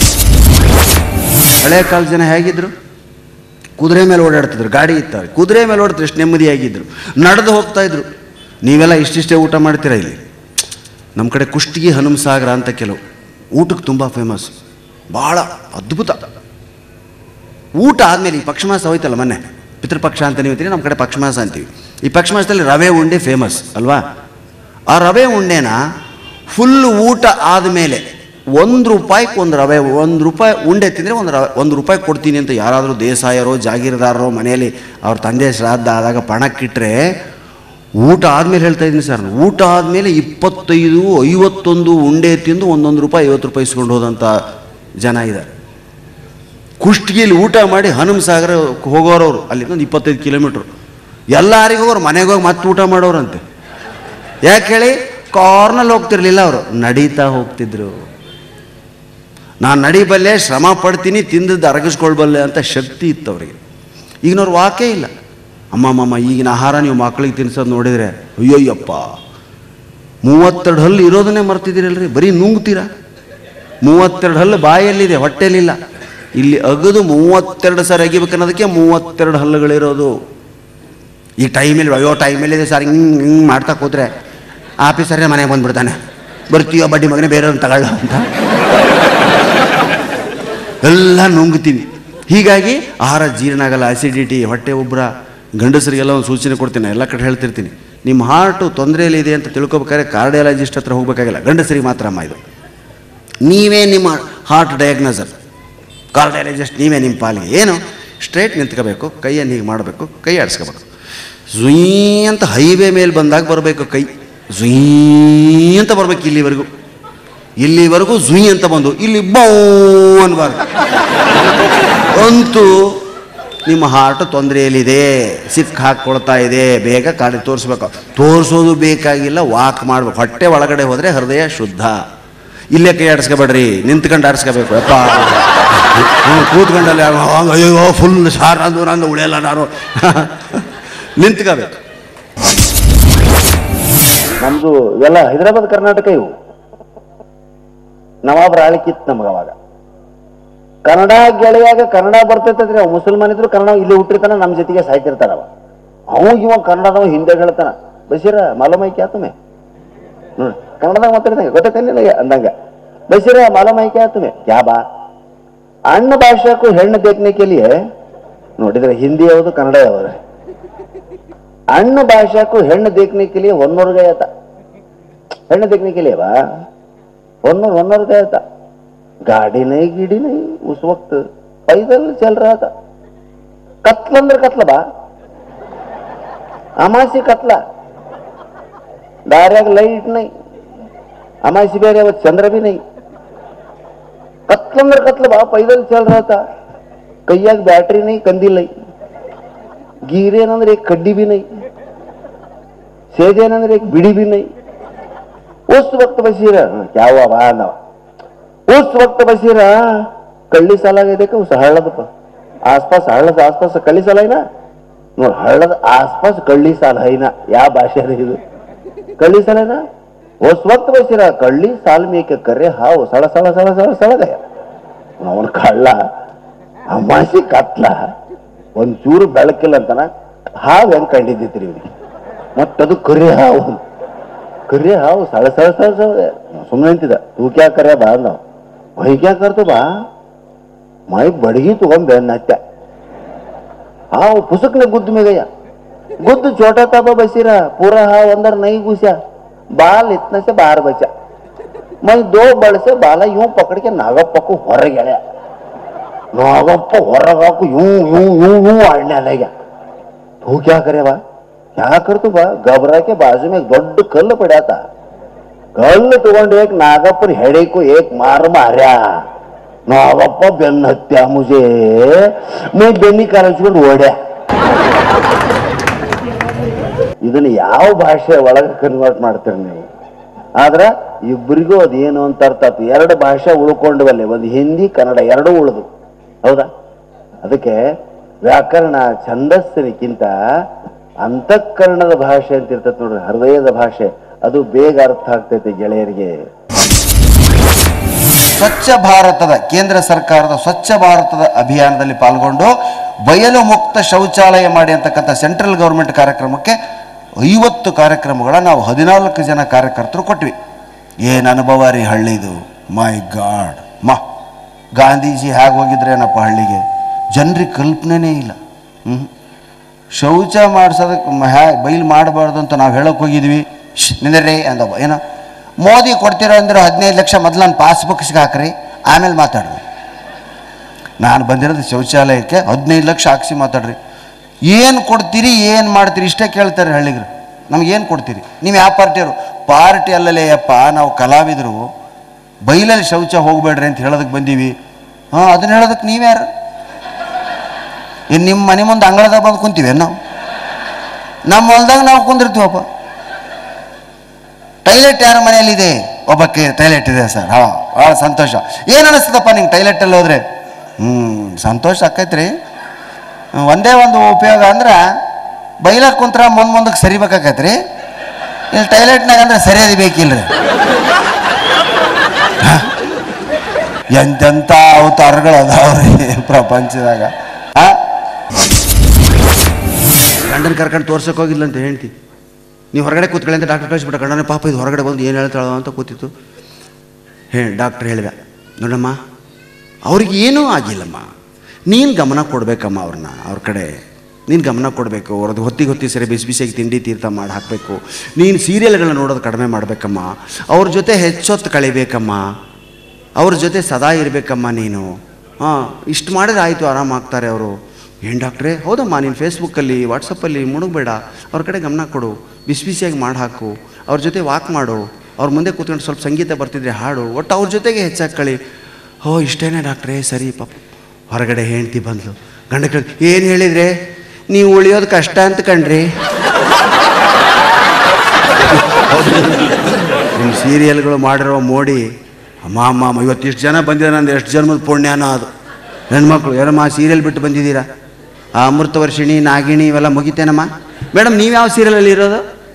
ಹಳೆ ಕಾಲದ ಜನ ಹೇಗಿದ್ರು? ಕುದುರೆ ಮೇಲೆ ಓಡಾಡ್ತಿದ್ರು, ಗಾಡಿ ಇತ್ತವ್ರೆ, ಕುದುರೆ ಮೇಲೆ ಓಡ್ತಾರೆ, ಎಷ್ಟು ನೆಮ್ಮದಿಯಾಗಿದ್ದರು, ನಡೆದು ಹೋಗ್ತಾ ಇದ್ರು. ನೀವೆಲ್ಲ ಇಷ್ಟಿಷ್ಟೇ ಊಟ ಮಾಡ್ತೀರಾ ಇಲ್ಲಿ? ನಮ್ಮ ಕಡೆ ಕುಷ್ಟಗಿ ಹನುಮಸಾಗರ ಅಂತ ಕೆಲವು ಊಟಕ್ಕೆ ತುಂಬ ಫೇಮಸ್, ಭಾಳ ಅದ್ಭುತ ಊಟ. ಆದಮೇಲೆ ಈ ಪಕ್ಷಮಾಸ ಹೋಯ್ತಲ್ಲ ಮೊನ್ನೆ, ಪಿತೃಪಕ್ಷ ಅಂತ ನೀವು ಅಂತೀರಿ, ನಮ್ಮ ಕಡೆ ಪಕ್ಷಮಾಸ ಅಂತೀವಿ. ಈ ಪಕ್ಷಮಾಸದಲ್ಲಿ ರವೆ ಉಂಡೆ ಫೇಮಸ್ ಅಲ್ವಾ? ಆ ರವೆ ಉಂಡೆನ ಫುಲ್ ಊಟ ಆದಮೇಲೆ ಒಂದು ರೂಪಾಯಿಗೆ ಒಂದು ರವೆ ಒಂದು ರೂಪಾಯಿ ಉಂಡೆ ತಿಂದರೆ ಒಂದು ರವೆ ಒಂದು ರೂಪಾಯಿ ಕೊಡ್ತೀನಿ ಅಂತ ಯಾರಾದರೂ ದೇಸಾಯರೋ ಜಾಗೀರ್ದಾರರೋ ಮನೆಯಲ್ಲಿ ಅವ್ರ ತಂದೆ ಶ್ರಾದ್ದ ಆದಾಗ ಪಣಕ್ಕಿಟ್ರೆ, ಊಟ ಆದಮೇಲೆ ಹೇಳ್ತಾ ಇದ್ದೀನಿ ಸರ್, ಊಟ ಆದಮೇಲೆ ಇಪ್ಪತ್ತೈದು ಐವತ್ತೊಂದು ಉಂಡೆ ತಿಂದು ಒಂದೊಂದು ರೂಪಾಯಿ ಐವತ್ತು ರೂಪಾಯಿ ಇಸ್ಕೊಂಡು ಹೋದಂಥ ಜನ ಇದ್ದಾರೆ. ಕುಷ್ಟಗಿಲಿ ಊಟ ಮಾಡಿ ಹನುಮಸಾಗರ ಹೋಗೋರವರು, ಅಲ್ಲಿಂದ ಒಂದು ಇಪ್ಪತ್ತೈದು ಕಿಲೋಮೀಟ್ರು, ಎಲ್ಲರಿಗೂ ಹೋಗೋರು ಮನೆಗೆ ಹೋಗಿ ಮತ್ತೆ ಊಟ ಮಾಡೋರಂತೆ. ಯಾಕೆ ಹೇಳಿ? ಕಾರ್ನಲ್ಲಿ ಹೋಗ್ತಿರ್ಲಿಲ್ಲ ಅವರು, ನಡೀತಾ ಹೋಗ್ತಿದ್ರು. ನಾನು ನಡಿಬಲ್ಲೆ, ಶ್ರಮ ಪಡ್ತೀನಿ, ತಿಂದದ್ದು ಅರಗಿಸ್ಕೊಳ್ಬಲ್ಲೆ ಅಂತ ಶಕ್ತಿ ಇತ್ತು ಅವರಿಗೆ. ಈಗಿನವ್ರು ವಾಕೇ ಇಲ್ಲ. ಅಮ್ಮಮ್ಮಮ್ಮ ಈಗಿನ ಆಹಾರ ನೀವು ಮಕ್ಕಳಿಗೆ ತಿನ್ಸೋದು ನೋಡಿದರೆ ಅಯ್ಯೋಯ್ಯಪ್ಪ, ಮೂವತ್ತೆರಡು ಹಲ್ಲು ಇರೋದನ್ನೇ ಮರ್ತಿದ್ದೀರಲ್ರಿ, ಬರೀ ನುಂಗ್ತೀರಾ. ಮೂವತ್ತೆರಡು ಹಲ್ಲು ಬಾಯಲ್ಲಿದೆ, ಹೊಟ್ಟೆಲಿಲ್ಲ. ಇಲ್ಲಿ ಅಗದು ಮೂವತ್ತೆರಡು ಸಾರಿ ಅಗಿಬೇಕನ್ನೋದಕ್ಕೆ ಮೂವತ್ತೆರಡು ಹಲ್ಲುಗಳಿರೋದು. ಈ ಟೈಮಲ್ಲಿ ಅಯ್ಯೋ ಟೈಮಲ್ಲಿದೆ ಸರ್, ಹಿಂಗೆ ಹಿಂಗೆ ಮಾಡ್ತಾ ಕೂತ್ರೆ ಆಫೀಸರೇ ಮನೆಗೆ ಬಂದುಬಿಡ್ತಾನೆ, ಬರ್ತೀಯೋ ಬಡ್ಡಿ ಮಗನೇ ಬೇರೆಯವ್ರನ್ನ ತಗೊಳ್ಳ ಅಂತ ಎಲ್ಲ ನುಂಗ್ತೀವಿ. ಹೀಗಾಗಿ ಆಹಾರ ಜೀರ್ಣ ಆಗಲ್ಲ, ಆಸಿಡಿಟಿ, ಹೊಟ್ಟೆ ಉಬ್ಬರ. ಗಂಡಸರಿಗೆಲ್ಲ ಒಂದು ಸೂಚನೆ ಕೊಡ್ತೀನಿ, ಎಲ್ಲ ಕಡೆ ಹೇಳ್ತಿರ್ತೀನಿ, ನಿಮ್ಮ ಹಾರ್ಟು ತೊಂದರೆಯಲ್ಲಿದೆ ಅಂತ ತಿಳ್ಕೊಬೇಕಾದ್ರೆ ಕಾರ್ಡಿಯಾಲಜಿಸ್ಟ್ ಹತ್ರ ಹೋಗ್ಬೇಕಾಗಿಲ್ಲ, ಗಂಡಸರಿಗೆ ಮಾತ್ರ ಅಮ್ಮ ಇದು. ನೀವೇ ನಿಮ್ಮ ಹಾರ್ಟ್ ಡಯಾಗ್ನೋಸರ್, ಕಾರ್ಡಿಯಾಲಜಿಸ್ಟ್ ನೀವೇ ನಿಮ್ಮ ಪಾಲಿಗೆ. ಏನು? ಸ್ಟ್ರೇಟ್ ನಿಂತ್ಕೋಬೇಕು, ಕೈಯನ್ನು ಹೀಗೆ ಮಾಡಬೇಕು, ಕೈ ಆಡಿಸ್ಕೋಬೇಕು. ಝುಯ್ ಅಂತ ಹೈವೇ ಮೇಲೆ ಬಂದಾಗ ಬರಬೇಕು ಕೈ, ಝುಯ್ ಅಂತ ಬರಬೇಕು. ಇಲ್ಲಿವರೆಗೂ ಇಲ್ಲಿವರೆಗೂ ಝುಯ್ ಅಂತ ಬಂದು ಇಲ್ಲಿ ಬೌ ಅನ್ಬಾರ್ದು. ಅಂತೂ ನಿಮ್ಮ ಹಾರ್ಟ್ ತೊಂದರೆಯಲ್ಲಿದೆ, ಸಿಕ್ ಹಾಕ್ಕೊಳ್ತಾ ಇದೆ, ಬೇಗ ಕಾಡಿ ತೋರಿಸ್ಬೇಕು. ತೋರಿಸೋದು ಬೇಕಾಗಿಲ್ಲ, ವಾಕ್ ಮಾಡ್ಬೇಕು. ಹೊಟ್ಟೆ ಒಳಗಡೆ ಹೋದರೆ ಹೃದಯ ಶುದ್ಧ. ಇಲ್ಲೇ ಕೈ ಆಡಿಸ್ಕೋಬೇಡ್ರಿ, ನಿಂತ್ಕೊಂಡು ಆಡಿಸ್ಕೋಬೇಕು. ಅಪ್ಪ ಕೂತ್ಕೊಂಡಲ್ಲಿ ಅಯ್ಯೋ ಫುಲ್ ಸಾರ್ ಅಂದು ನಂದು ಉಳಿಯಲ್ಲ ನಾನು ನಿಂತ್ಕೋಬೇಕು. ನಮ್ದು ಇವೆಲ್ಲ ಹೈದರಾಬಾದ್ ಕರ್ನಾಟಕ, ಇವು ನವಾಬ್ರ ಆಳಿಕಿತ್ತು ನಮ್ಗೆ. ಅವಾಗ ಕನ್ನಡ ಗೆಳೆಯಾಗ ಕನ್ನಡ ಬರ್ತೈತಂದ್ರೆ ಅವ್ ಮುಸಲ್ಮಾನ್ ಇದ್ರು ಕನ್ನಡ ಇಲ್ಲಿ ಹುಟ್ಟಿರ್ತಾನ, ನಮ್ಮ ಜೊತೆಗೆ ಸಾಯ್ತಿರ್ತಾರ. ಅವ ಅವಾಗ ಇವಾಗ ಕನ್ನಡದವ ಹಿಂದೆ ಹೇಳ್ತಾನ, ಬಶೀರ ಮಾಲೂಮೈಕೆ ಆತುಮೆ ನೋಡಿ, ಕನ್ನಡದಾಗ ಮಾತಾಡ್ದಂಗೆ ಗೊತ್ತೈತೇನಿಲ್ಲ ಅಂದಂಗ, ಬಶೀರ ಮಾಲೂಮೈಕೆ ಆತುಮೆ ಕ್ಯಾ ಬಾ. ಅಣ್ಣ ಭಾಷಾಕ್ಕೂ ಹೆಣ್ಣು देखने के लिए ನೋಡಿದ್ರೆ ಹಿಂದಿ ಯಾವುದು ಕನ್ನಡ ಯಾವುದು, ಅಣ್ಣ ಭಾಷಾಕ್ಕೂ ಹೆಣ್ಣು देखने के लिए वन और गया था, ಹೆಣ್ಣು देखने के लिए बा वन और वन और गया था. गाड़ी नहीं गिड़ी नहीं, उस वक्त पैदल चल रहा था. कत्ल अंदर कत्ल बा, अमासी कत्ला, दार्याग लाइट नहीं, अमासी बेरे वो चंद्र भी नहीं, कत्ल अंदर कत्ल बा, पैदल चल रहा था. कईयाग बैटरी नहीं, कंदील नहीं, गिरे नंदर एक कड्डी भी नहीं, सेजे नंदर एक बिड़ी भी नहीं. उस वक्त बशीरा क्या हुआ बा ना, उस वक्त बशीरा कಳ್ಳಿ ಸಾಲ ಇದೆ का उस हळद आसपास हळद आसपास कಳ್ಳಿ ಸಾಲ है ना, हळद आसपास कಳ್ಳಿ ಸಾಲ है ना. या भाषा ಇದು ಕಳ್ಳಿ ಸಲದ ಹೊಸ ವಕ್ತ ಬೈಸಿರ ಕಳ್ಳಿ ಸಾಲ್ ಮೇಕೆ ಕರೆ ಹಾವು ಸಳ ಸಳ ಸಳ ಸಳ ಸಳದೆ ಅವನ ಕಳ್ಳ ಅಮಾಸಿ ಕತ್ಲ ಒಂಚೂರು ಬೆಳಕಿಲ್ಲ ಅಂತಾನ ಹಾವು ಹೆಂಗ್ ಕಂಡಿದ್ದಿತ್ರಿ ಇವ್ರಿಗೆ ಮತ್ತದು ಕರಿ ಹಾವು ಕರಿ ಹಾವು ಸಳ ಸಳ ಸಳ ಸಳದೆ ಸುಮ್ಮನೆ ಅಂತಿದ ತೂಕ್ಯಾ ಕರೆ ಬಾ ಅಂದ ಮೈಕ್ಯಾ ಕರ್ತು ಬಾ ಮೈ ಬಡಗಿ ತಗೊಂಡ್ ಬೆನ್ನ ಹತ್ಯ ಹಾವು ಪುಸಕ್ನೆ ಗುದ್ದು ಮೇಗಯ್ಯ गुद्द छोटा ताबा बसीरा पूरा हा अंदर नहीं घुसा बाल इतने से बाहर बचा मैं दो बड़ से बाला यूं पकड़ के नागप्पा को ಹೊರ गया नागप्पा ಹೊರಗ को यूं यूं यूं यूं आड़ने लगा तू क्या करे बा क्या कर तू बा घबरा के बाजू में एक दೊಡ್ಡ कल पड़ा था कल तಗೊಂಡು एक नागप्पर हेड़े को एक मार मारा नागप्पा बेन्न हत्या मुझे मैं बेन्नी कारंಚ್ಕೊಂಡು ಓಡ್ಯಾ ಇದನ್ನ ಯಾವ ಭಾಷೆ ಒಳಗೆ ಕನ್ವರ್ಟ್ ಮಾಡ್ತೀರಿ ನೀವು ಆದ್ರೆ ಇಬ್ಬರಿಗೂ ಅದೇನು ಅಂತ ಅರ್ಥ ಆಯ್ತು ಎರಡು ಭಾಷೆ ಉಳ್ಕೊಂಡವಲ್ಲೇ ಒಂದು ಹಿಂದಿ ಕನ್ನಡ ಎರಡೂ ಉಳಿದು ಹೌದಾ ಅದಕ್ಕೆ ವ್ಯಾಕರಣ ಛಂದಸ್ಸಿನಕ್ಕಿಂತ ಅಂತಃಕರಣದ ಭಾಷೆ ಅಂತ ಇರ್ತೈತೆ ನೋಡ್ರಿ ಹೃದಯದ ಭಾಷೆ ಅದು ಬೇಗ ಅರ್ಥ ಆಗ್ತೈತೆ ಗೆಳೆಯರಿಗೆ ಸ್ವಚ್ಛ ಭಾರತದ ಕೇಂದ್ರ ಸರ್ಕಾರದ ಸ್ವಚ್ಛ ಭಾರತದ ಅಭಿಯಾನದಲ್ಲಿ ಪಾಲ್ಗೊಂಡು ಬಯಲು ಮುಕ್ತ ಶೌಚಾಲಯ ಮಾಡಿ ಅಂತಕ್ಕಂಥ ಸೆಂಟ್ರಲ್ ಗೌರ್ಮೆಂಟ್ ಕಾರ್ಯಕ್ರಮಕ್ಕೆ ಐವತ್ತು ಕಾರ್ಯಕ್ರಮಗಳ ನಾವು ಹದಿನಾಲ್ಕು ಜನ ಕಾರ್ಯಕರ್ತರು ಕೊಟ್ವಿ ಏನು ಅನುಭವ ರೀ ಹಳ್ಳಿದು ಮೈ ಗಾಡ್ ಮಾ ಗಾಂಧೀಜಿ ಹೇಗೆ ಹೋಗಿದ್ರೇನಪ್ಪ ಹಳ್ಳಿಗೆ ಜನರಿಗೆ ಕಲ್ಪನೆನೇ ಇಲ್ಲ ಹ್ಞೂ ಶೌಚ ಮಾಡಿಸೋದಕ್ಕೆ ಹ್ಯಾ ಬೈಲ್ ಮಾಡಬಾರ್ದು ಅಂತ ನಾವು ಹೇಳೋಕೆ ಹೋಗಿದ್ವಿ ನಿಂದ್ರಿ ಅಂದವ ಏನೋ ಮೋದಿ ಕೊಡ್ತಿರೋ ಅಂದ್ರೆ ಹದಿನೈದು ಲಕ್ಷ ಮೊದಲು ನಾನು ಪಾಸ್ಬುಕ್ಸ್ಗೆ ಹಾಕ್ರಿ ಆಮೇಲೆ ಮಾತಾಡ್ರಿ ನಾನು ಬಂದಿರೋದು ಶೌಚಾಲಯಕ್ಕೆ ಹದಿನೈದು ಲಕ್ಷ ಹಾಕ್ಸಿ ಮಾತಾಡ್ರಿ ಏನು ಕೊಡ್ತೀರಿ ಏನು ಮಾಡ್ತೀರಿ ಇಷ್ಟೇ ಕೇಳ್ತಾರೆ ಹಳ್ಳಿಗರು ನಮಗೇನು ಕೊಡ್ತೀರಿ ನೀವು ಯಾವ ಪಾರ್ಟಿಯವರು ಪಾರ್ಟಿ ಅಲ್ಲಲೇ ಅಪ್ಪ ನಾವು ಕಲಾವಿದರು ಬೈಲಲ್ಲಿ ಶೌಚ ಹೋಗಬೇಡ್ರಿ ಅಂತ ಹೇಳೋದಕ್ಕೆ ಬಂದೀವಿ ಹಾಂ ಅದನ್ನ ಹೇಳೋದಕ್ಕೆ ನೀವ್ಯಾರು ಇನ್ನು ನಿಮ್ಮ ಮನೆ ಮುಂದೆ ಅಂಗಳದಾಗ ಬಂದು ಕುಂತೀವಿ ನಾವು ನಮ್ಮ ಹೊಲ್ದಾಗ ನಾವು ಕುಂದಿರ್ತೀವಪ್ಪ ಟೈಲೆಟ್ ಯಾರ ಮನೆಯಲ್ಲಿದೆ ಒಬ್ಬಕ್ಕೆ ಟೈಲೆಟ್ ಇದೆ ಸರ್ ಹಾಂ ಭಾಳ ಸಂತೋಷ ಏನು ಅನಿಸ್ತದಪ್ಪ ನಿಂಗೆ ಟೈಲೆಟಲ್ಲಿ ಹೋದರೆ ಹ್ಞೂ ಸಂತೋಷ ಆಕೈತ್ರಿ ಒಂದೇ ಒಂದು ಉಪಯೋಗ ಅಂದ್ರೆ ಬೈಲಕ್ಕೆ ಕುಂತ್ರ ಮುಂದೆ ಮುಂದಕ್ಕೆ ಸರಿಬೇಕಾಕೈತ್ರಿ ಇಲ್ಲಿ ಟೈಲೆಟ್ನಾಗ ಅಂದ್ರೆ ಸರಿಯಾದಿ ಬೇಕಿಲ್ರಿ ಎಂತೆಂಥ ಅವತಾರಗಳು ಅದಾವ್ರಿ ಪ್ರಪಂಚದಾಗ ಹಾಂ ಗಂಡನ ಕರ್ಕೊಂಡು ತೋರ್ಸಕ್ಕೆ ಹೋಗಿಲ್ಲ ಅಂತ ಹೇಳ್ತಿ ನೀವು ಹೊರಗಡೆ ಕೂತ್ಕೊಳ್ಳಿ ಅಂತ ಡಾಕ್ಟರ್ ಕಳಿಸ್ಬಿಟ್ಟ ಗಂಡನ ಪಾಪ ಇದು ಹೊರಗಡೆ ಬಂದು ಏನು ಹೇಳ್ತಾಳೋ ಅಂತ ಕೂತಿತ್ತು ಹೇ ಡಾಕ್ಟ್ರ್ ಹೇಳಿದೆ ನೋಡಮ್ಮ ಅವ್ರಿಗೆ ಏನೂ ಆಗಿಲ್ಲಮ್ಮ ನೀನು ಗಮನ ಕೊಡಬೇಕಮ್ಮ ಅವ್ರನ್ನ ಅವ್ರ ಕಡೆ ನೀನು ಗಮನ ಕೊಡಬೇಕು ಅವ್ರದ್ದು ಹೊತ್ತಿಗೆ ಹೊತ್ತಿಗೆ ಸರಿ ಬಿಸಿ ಬಿಸಿಯಾಗಿ ತಿಂಡಿ ತೀರ್ಥ ಮಾಡಿ ಹಾಕಬೇಕು ನೀನು ಸೀರಿಯಲ್ಗಳನ್ನ ನೋಡೋದು ಕಡಿಮೆ ಮಾಡಬೇಕಮ್ಮ ಅವ್ರ ಜೊತೆ ಹೆಚ್ಚೊತ್ತು ಕಳಿಬೇಕಮ್ಮ ಅವ್ರ ಜೊತೆ ಸದಾ ಇರಬೇಕಮ್ಮ ನೀನು ಹಾಂ ಇಷ್ಟು ಮಾಡಿದ್ರೆ ಆಯಿತು ಆರಾಮಾಗ್ತಾರೆ ಅವರು ಏನು ಡಾಕ್ಟ್ರೇ ಹೌದಮ್ಮ ನೀನು ಫೇಸ್ಬುಕ್ಕಲ್ಲಿ ವಾಟ್ಸಪ್ಪಲ್ಲಿ ಮುಳುಗಬೇಡ ಅವ್ರ ಕಡೆ ಗಮನ ಕೊಡು ಬಿಸಿ ಬಿಸಿಯಾಗಿ ಮಾಡಿ ಹಾಕು ಅವ್ರ ಜೊತೆ ವಾಕ್ ಮಾಡು ಅವ್ರ ಮುಂದೆ ಕೂತ್ಕೊಂಡು ಸ್ವಲ್ಪ ಸಂಗೀತ ಬರ್ತಿದ್ರೆ ಹಾಡು ಒಟ್ಟು ಅವ್ರ ಜೊತೆಗೆ ಹೆಚ್ಚಾಗಿ ಕಳಿ ಓ ಇಷ್ಟೇನೆ ಡಾಕ್ಟ್ರೇ ಸರಿ ಪಾಪ ಹೊರಗಡೆ ಹೆಂಡ್ತಿ ಬಂದ್ಲು ಗಂಡ ಕೇಳಿ ಏನು ಹೇಳಿದ್ರೆ ನೀವು ಉಳಿಯೋದು ಕಷ್ಟ ಅಂತ ಕಣ್ರಿ ನಿಮ್ಮ ಸೀರಿಯಲ್ಗಳು ಮಾಡಿರೋ ಮೋಡಿ ಅಮ್ಮ ಅಮ್ಮ ಅಮ್ಮ ಇವತ್ತು ಇಷ್ಟು ಜನ ಬಂದಿದ್ದಾರೆ ನಂದು ಎಷ್ಟು ಜನ್ಮದ ಪುಣ್ಯನೋ ಅದು ಹೆಣ್ಮಕ್ಳು ಯಾರಮ್ಮ ಸೀರಿಯಲ್ ಬಿಟ್ಟು ಬಂದಿದ್ದೀರಾ ಆ ಅಮೃತ ವರ್ಷಿಣಿ ನಾಗಿಣಿ ಇವೆಲ್ಲ ಮುಗಿತೇನಮ್ಮ ಮೇಡಮ್ ನೀವು ಯಾವ ಸೀರಿಯಲಲ್ಲಿ ಇರೋದು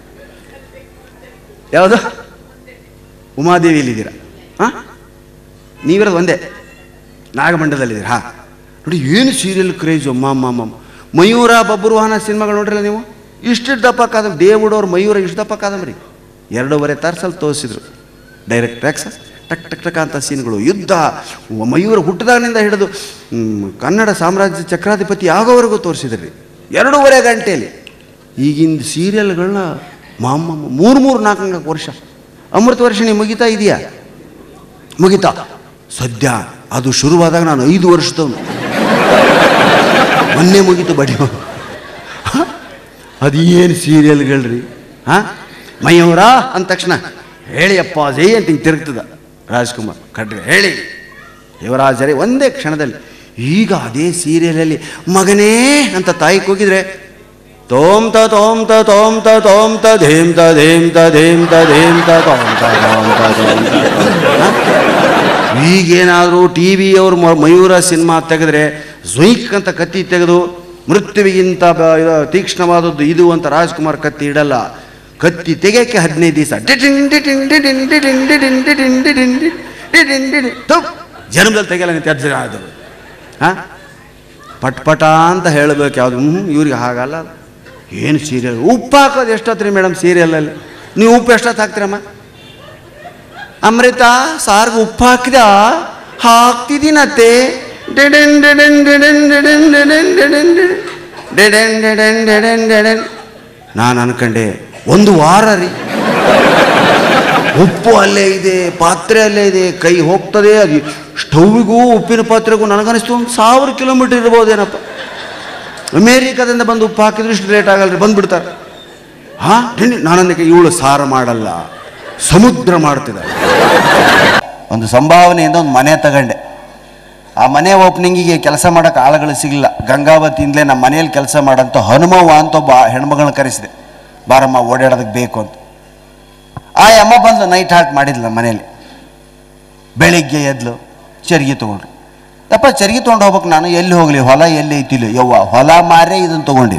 ಯಾವುದು ಉಮಾದೇವಿಯಲ್ಲಿದ್ದೀರಾ ಹಾಂ ನೀವಿರೋದು ಒಂದೇ ನಾಗಮಂಡಲದಲ್ಲಿದ್ದೀರಾ ಹಾಂ ನೋಡಿ ಏನು ಸೀರಿಯಲ್ ಕ್ರೇಜು ಅಮ್ಮ ಅಮ್ಮ ಅಮ್ಮ ಮಯೂರ ಬಬ್ರುವಾಹನ ಸಿನಿಮಾಗಳು ನೋಡ್ರಲ್ಲ ನೀವು ಇಷ್ಟಿಷ್ಟು ದಪ್ಪ ಕಾದಂಬರಿ ದೇವುಡವ್ರು ಮಯೂರ ಇಷ್ಟು ದಪ್ಪ ಕಾದಂಬರಿ ಎರಡೂವರೆ ತಾರ್ಸಲ್ಲಿ ತೋರಿಸಿದ್ರು ಡೈರೆಕ್ಟ್ ಆಕ್ಸಸ್ ಟಕ್ ಟಕ್ ಟಕ್ ಅಂತ ಸೀನ್ಗಳು ಯುದ್ಧ ಮಯೂರ ಹುಟ್ಟಿದಾಗಿನಿಂದ ಹಿಡಿದು ಕನ್ನಡ ಸಾಮ್ರಾಜ್ಯ ಚಕ್ರಾಧಿಪತಿ ಆಗೋವರೆಗೂ ತೋರಿಸಿದ್ರಿ ಎರಡೂವರೆ ಗಂಟೆಯಲ್ಲಿ ಈಗಿನ ಸೀರಿಯಲ್ಗಳನ್ನ ಮಾಮ್ಮ ಮೂರು ಮೂರು ನಾಲ್ಕು ನಾಲ್ಕು ವರ್ಷ ಅಮೃತ ವರ್ಷಿಣಿ ಮುಗಿತಾ ಇದೆಯಾ ಮುಗಿತಾ ಸದ್ಯ ಅದು ಶುರುವಾದಾಗ ನಾನು ಐದು ವರ್ಷದವನು ಮೊನ್ನೆ ಮುಗೀತು ಬಡಿ ಅದೇನು ಸೀರಿಯಲ್ಗಳ್ರಿ ಹಾಂ ಮಯೂರ ಅಂದ ತಕ್ಷಣ ಹೇಳಿ ಅಪ್ಪ ಜೈ ಅಂತ ಹಿಂಗೆ ತಿರುಗ್ತದ ರಾಜ್ಕುಮಾರ್ ಕಡ್ರೆ ಹೇಳಿ ಯುವರಾಜರೇ ಒಂದೇ ಕ್ಷಣದಲ್ಲಿ ಈಗ ಅದೇ ಸೀರಿಯಲಲ್ಲಿ ಮಗನೇ ಅಂತ ತಾಯಿ ಕೂಗಿದ್ರೆ ತೋಮ್ತ ತೋಮ್ತ ತೋಮ್ತ ತೋಮ್ತ ಧೇಮ್ತ ಧೇಮ್ತ ಧೇಮ್ತ ಧೇಮ್ತ ತೋಮ್ತ ತೋಮ್ತ ತೋಮ್ತ ಈಗೇನಾದರೂ ಟಿ ವಿಯವರು ಮಯೂರ ಸಿನಿಮಾ ತೆಗೆದ್ರೆ ಝುಯ್ಕ್ ಅಂತ ಕತ್ತಿ ತೆಗೆದು ಮೃತ್ಯುವಿಗಿಂತ ತೀಕ್ಷ್ಣವಾದದ್ದು ಇದು ಅಂತ ರಾಜ್ಕುಮಾರ್ ಕತ್ತಿ ಇಡಲ್ಲ ಕತ್ತಿ ತೆಗೆಯಕ್ಕೆ ಹದಿನೈದು ದಿವಸ ಜನ್ಮದಲ್ಲಿ ತೆಗೆಯಲ್ಲ ನೀವು ತೆಗೆದ ಅದು ಹಾಂ ಪಟ್ ಪಟ ಅಂತ ಹೇಳಬೇಕು ಯಾವುದು ಹ್ಞೂ ಇವ್ರಿಗೆ ಹಾಗಲ್ಲ. ಏನು ಸೀರಿಯಲ್ ಉಪ್ಪು ಹಾಕೋದು ಎಷ್ಟೊತ್ರಿ ಮೇಡಮ್ ಸೀರಿಯಲಲ್ಲಿ? ನೀವು ಉಪ್ಪು ಎಷ್ಟೊತ್ತು ಹಾಕ್ತೀರಮ್ಮ? ಅಮೃತ ಸಾರ್ಗೆ ಉಪ್ಪು ಹಾಕಿದ ಹಾಕ್ತಿದ್ದೀನತ್ತೆ ಡೆಡೆನ್ ಡೆಡೆನ್ ಡೆಡೆನ್ ಡೆಡೆನ್ ಡೆಡೆನ್ ಡೆಡೆನ್ ಡೆಡೆನ್ ಡೆಡೆನ್ ಡೆಡೆನ್ ಡೆಡೆನ್. ನಾನು ಅನ್ಕಂಡೆ ಒಂದು ವಾರ ರೀ, ಉಪ್ಪು ಅಲ್ಲೇ ಇದೆ, ಪಾತ್ರೆ ಅಲ್ಲೇ ಇದೆ, ಕೈ ಹೋಗ್ತದೆ. ಅದು ಸ್ಟೌವಿಗೂ ಉಪ್ಪಿನ ಪಾತ್ರೆಗೂ ನನಗನಿಸ್ತು ಒಂದು ಸಾವಿರ ಕಿಲೋಮೀಟರ್ ಇರ್ಬೋದೇನಪ್ಪ. ಅಮೇರಿಕಾದಿಂದ ಬಂದು ಉಪ್ಪು ಹಾಕಿದ್ರೆ ಇಷ್ಟು ರೇಟ್ ಆಗಲ್ರಿ, ಬಂದುಬಿಡ್ತಾರೆ. ಹಾಂ ನಾನಂದಕ್ಕೆ ಇವಳು ಸಾರು ಮಾಡಲ್ಲ, ಸಮುದ್ರ ಮಾಡ್ತಿದ್ದಾರೆ. ಒಂದು ಸಂಭಾವನೆಯಿಂದ ಒಂದು ಮನೆ ತಗೊಂಡೆ. ಆ ಮನೆ ಓಪನಿಂಗಿಗೆ ಕೆಲಸ ಮಾಡೋಕೆ ಆಳುಗಳು ಸಿಗಲಿಲ್ಲ. ಗಂಗಾವತಿಯಿಂದಲೇ ನಮ್ಮ ಮನೆಯಲ್ಲಿ ಕೆಲಸ ಮಾಡೋಂಥ ಹನುಮವ್ವ ಅಂತ ಒಬ್ಬ ಹೆಣ್ಮಗಳನ್ನ ಕರೆಸಿದೆ, ಬಾರಮ್ಮ ಓಡಾಡೋದಕ್ಕೆ ಬೇಕು ಅಂತ. ಆ ಅಮ್ಮ ಬಂದು ನೈಟ್ ಹಾಲ್ಟ್ ಮಾಡಿದ್ಲು ನಮ್ಮ ಮನೇಲಿ. ಬೆಳಿಗ್ಗೆ ಎದ್ಲು ಚರ್ಗಿ ತೊಗೊಂಡ್ರು. ಯಪ್ಪ ಚರ್ಗಿ ತೊಗೊಂಡು ಹೋಗ್ಬೇಕು ನಾನು, ಎಲ್ಲಿ ಹೋಗಲಿ, ಹೊಲ ಎಲ್ಲಿ ಐತಿಲ್ಲ. ಯವ್ವ ಹೊಲ ಮಾರೇ ಇದನ್ನು ತೊಗೊಂಡಿನಿ.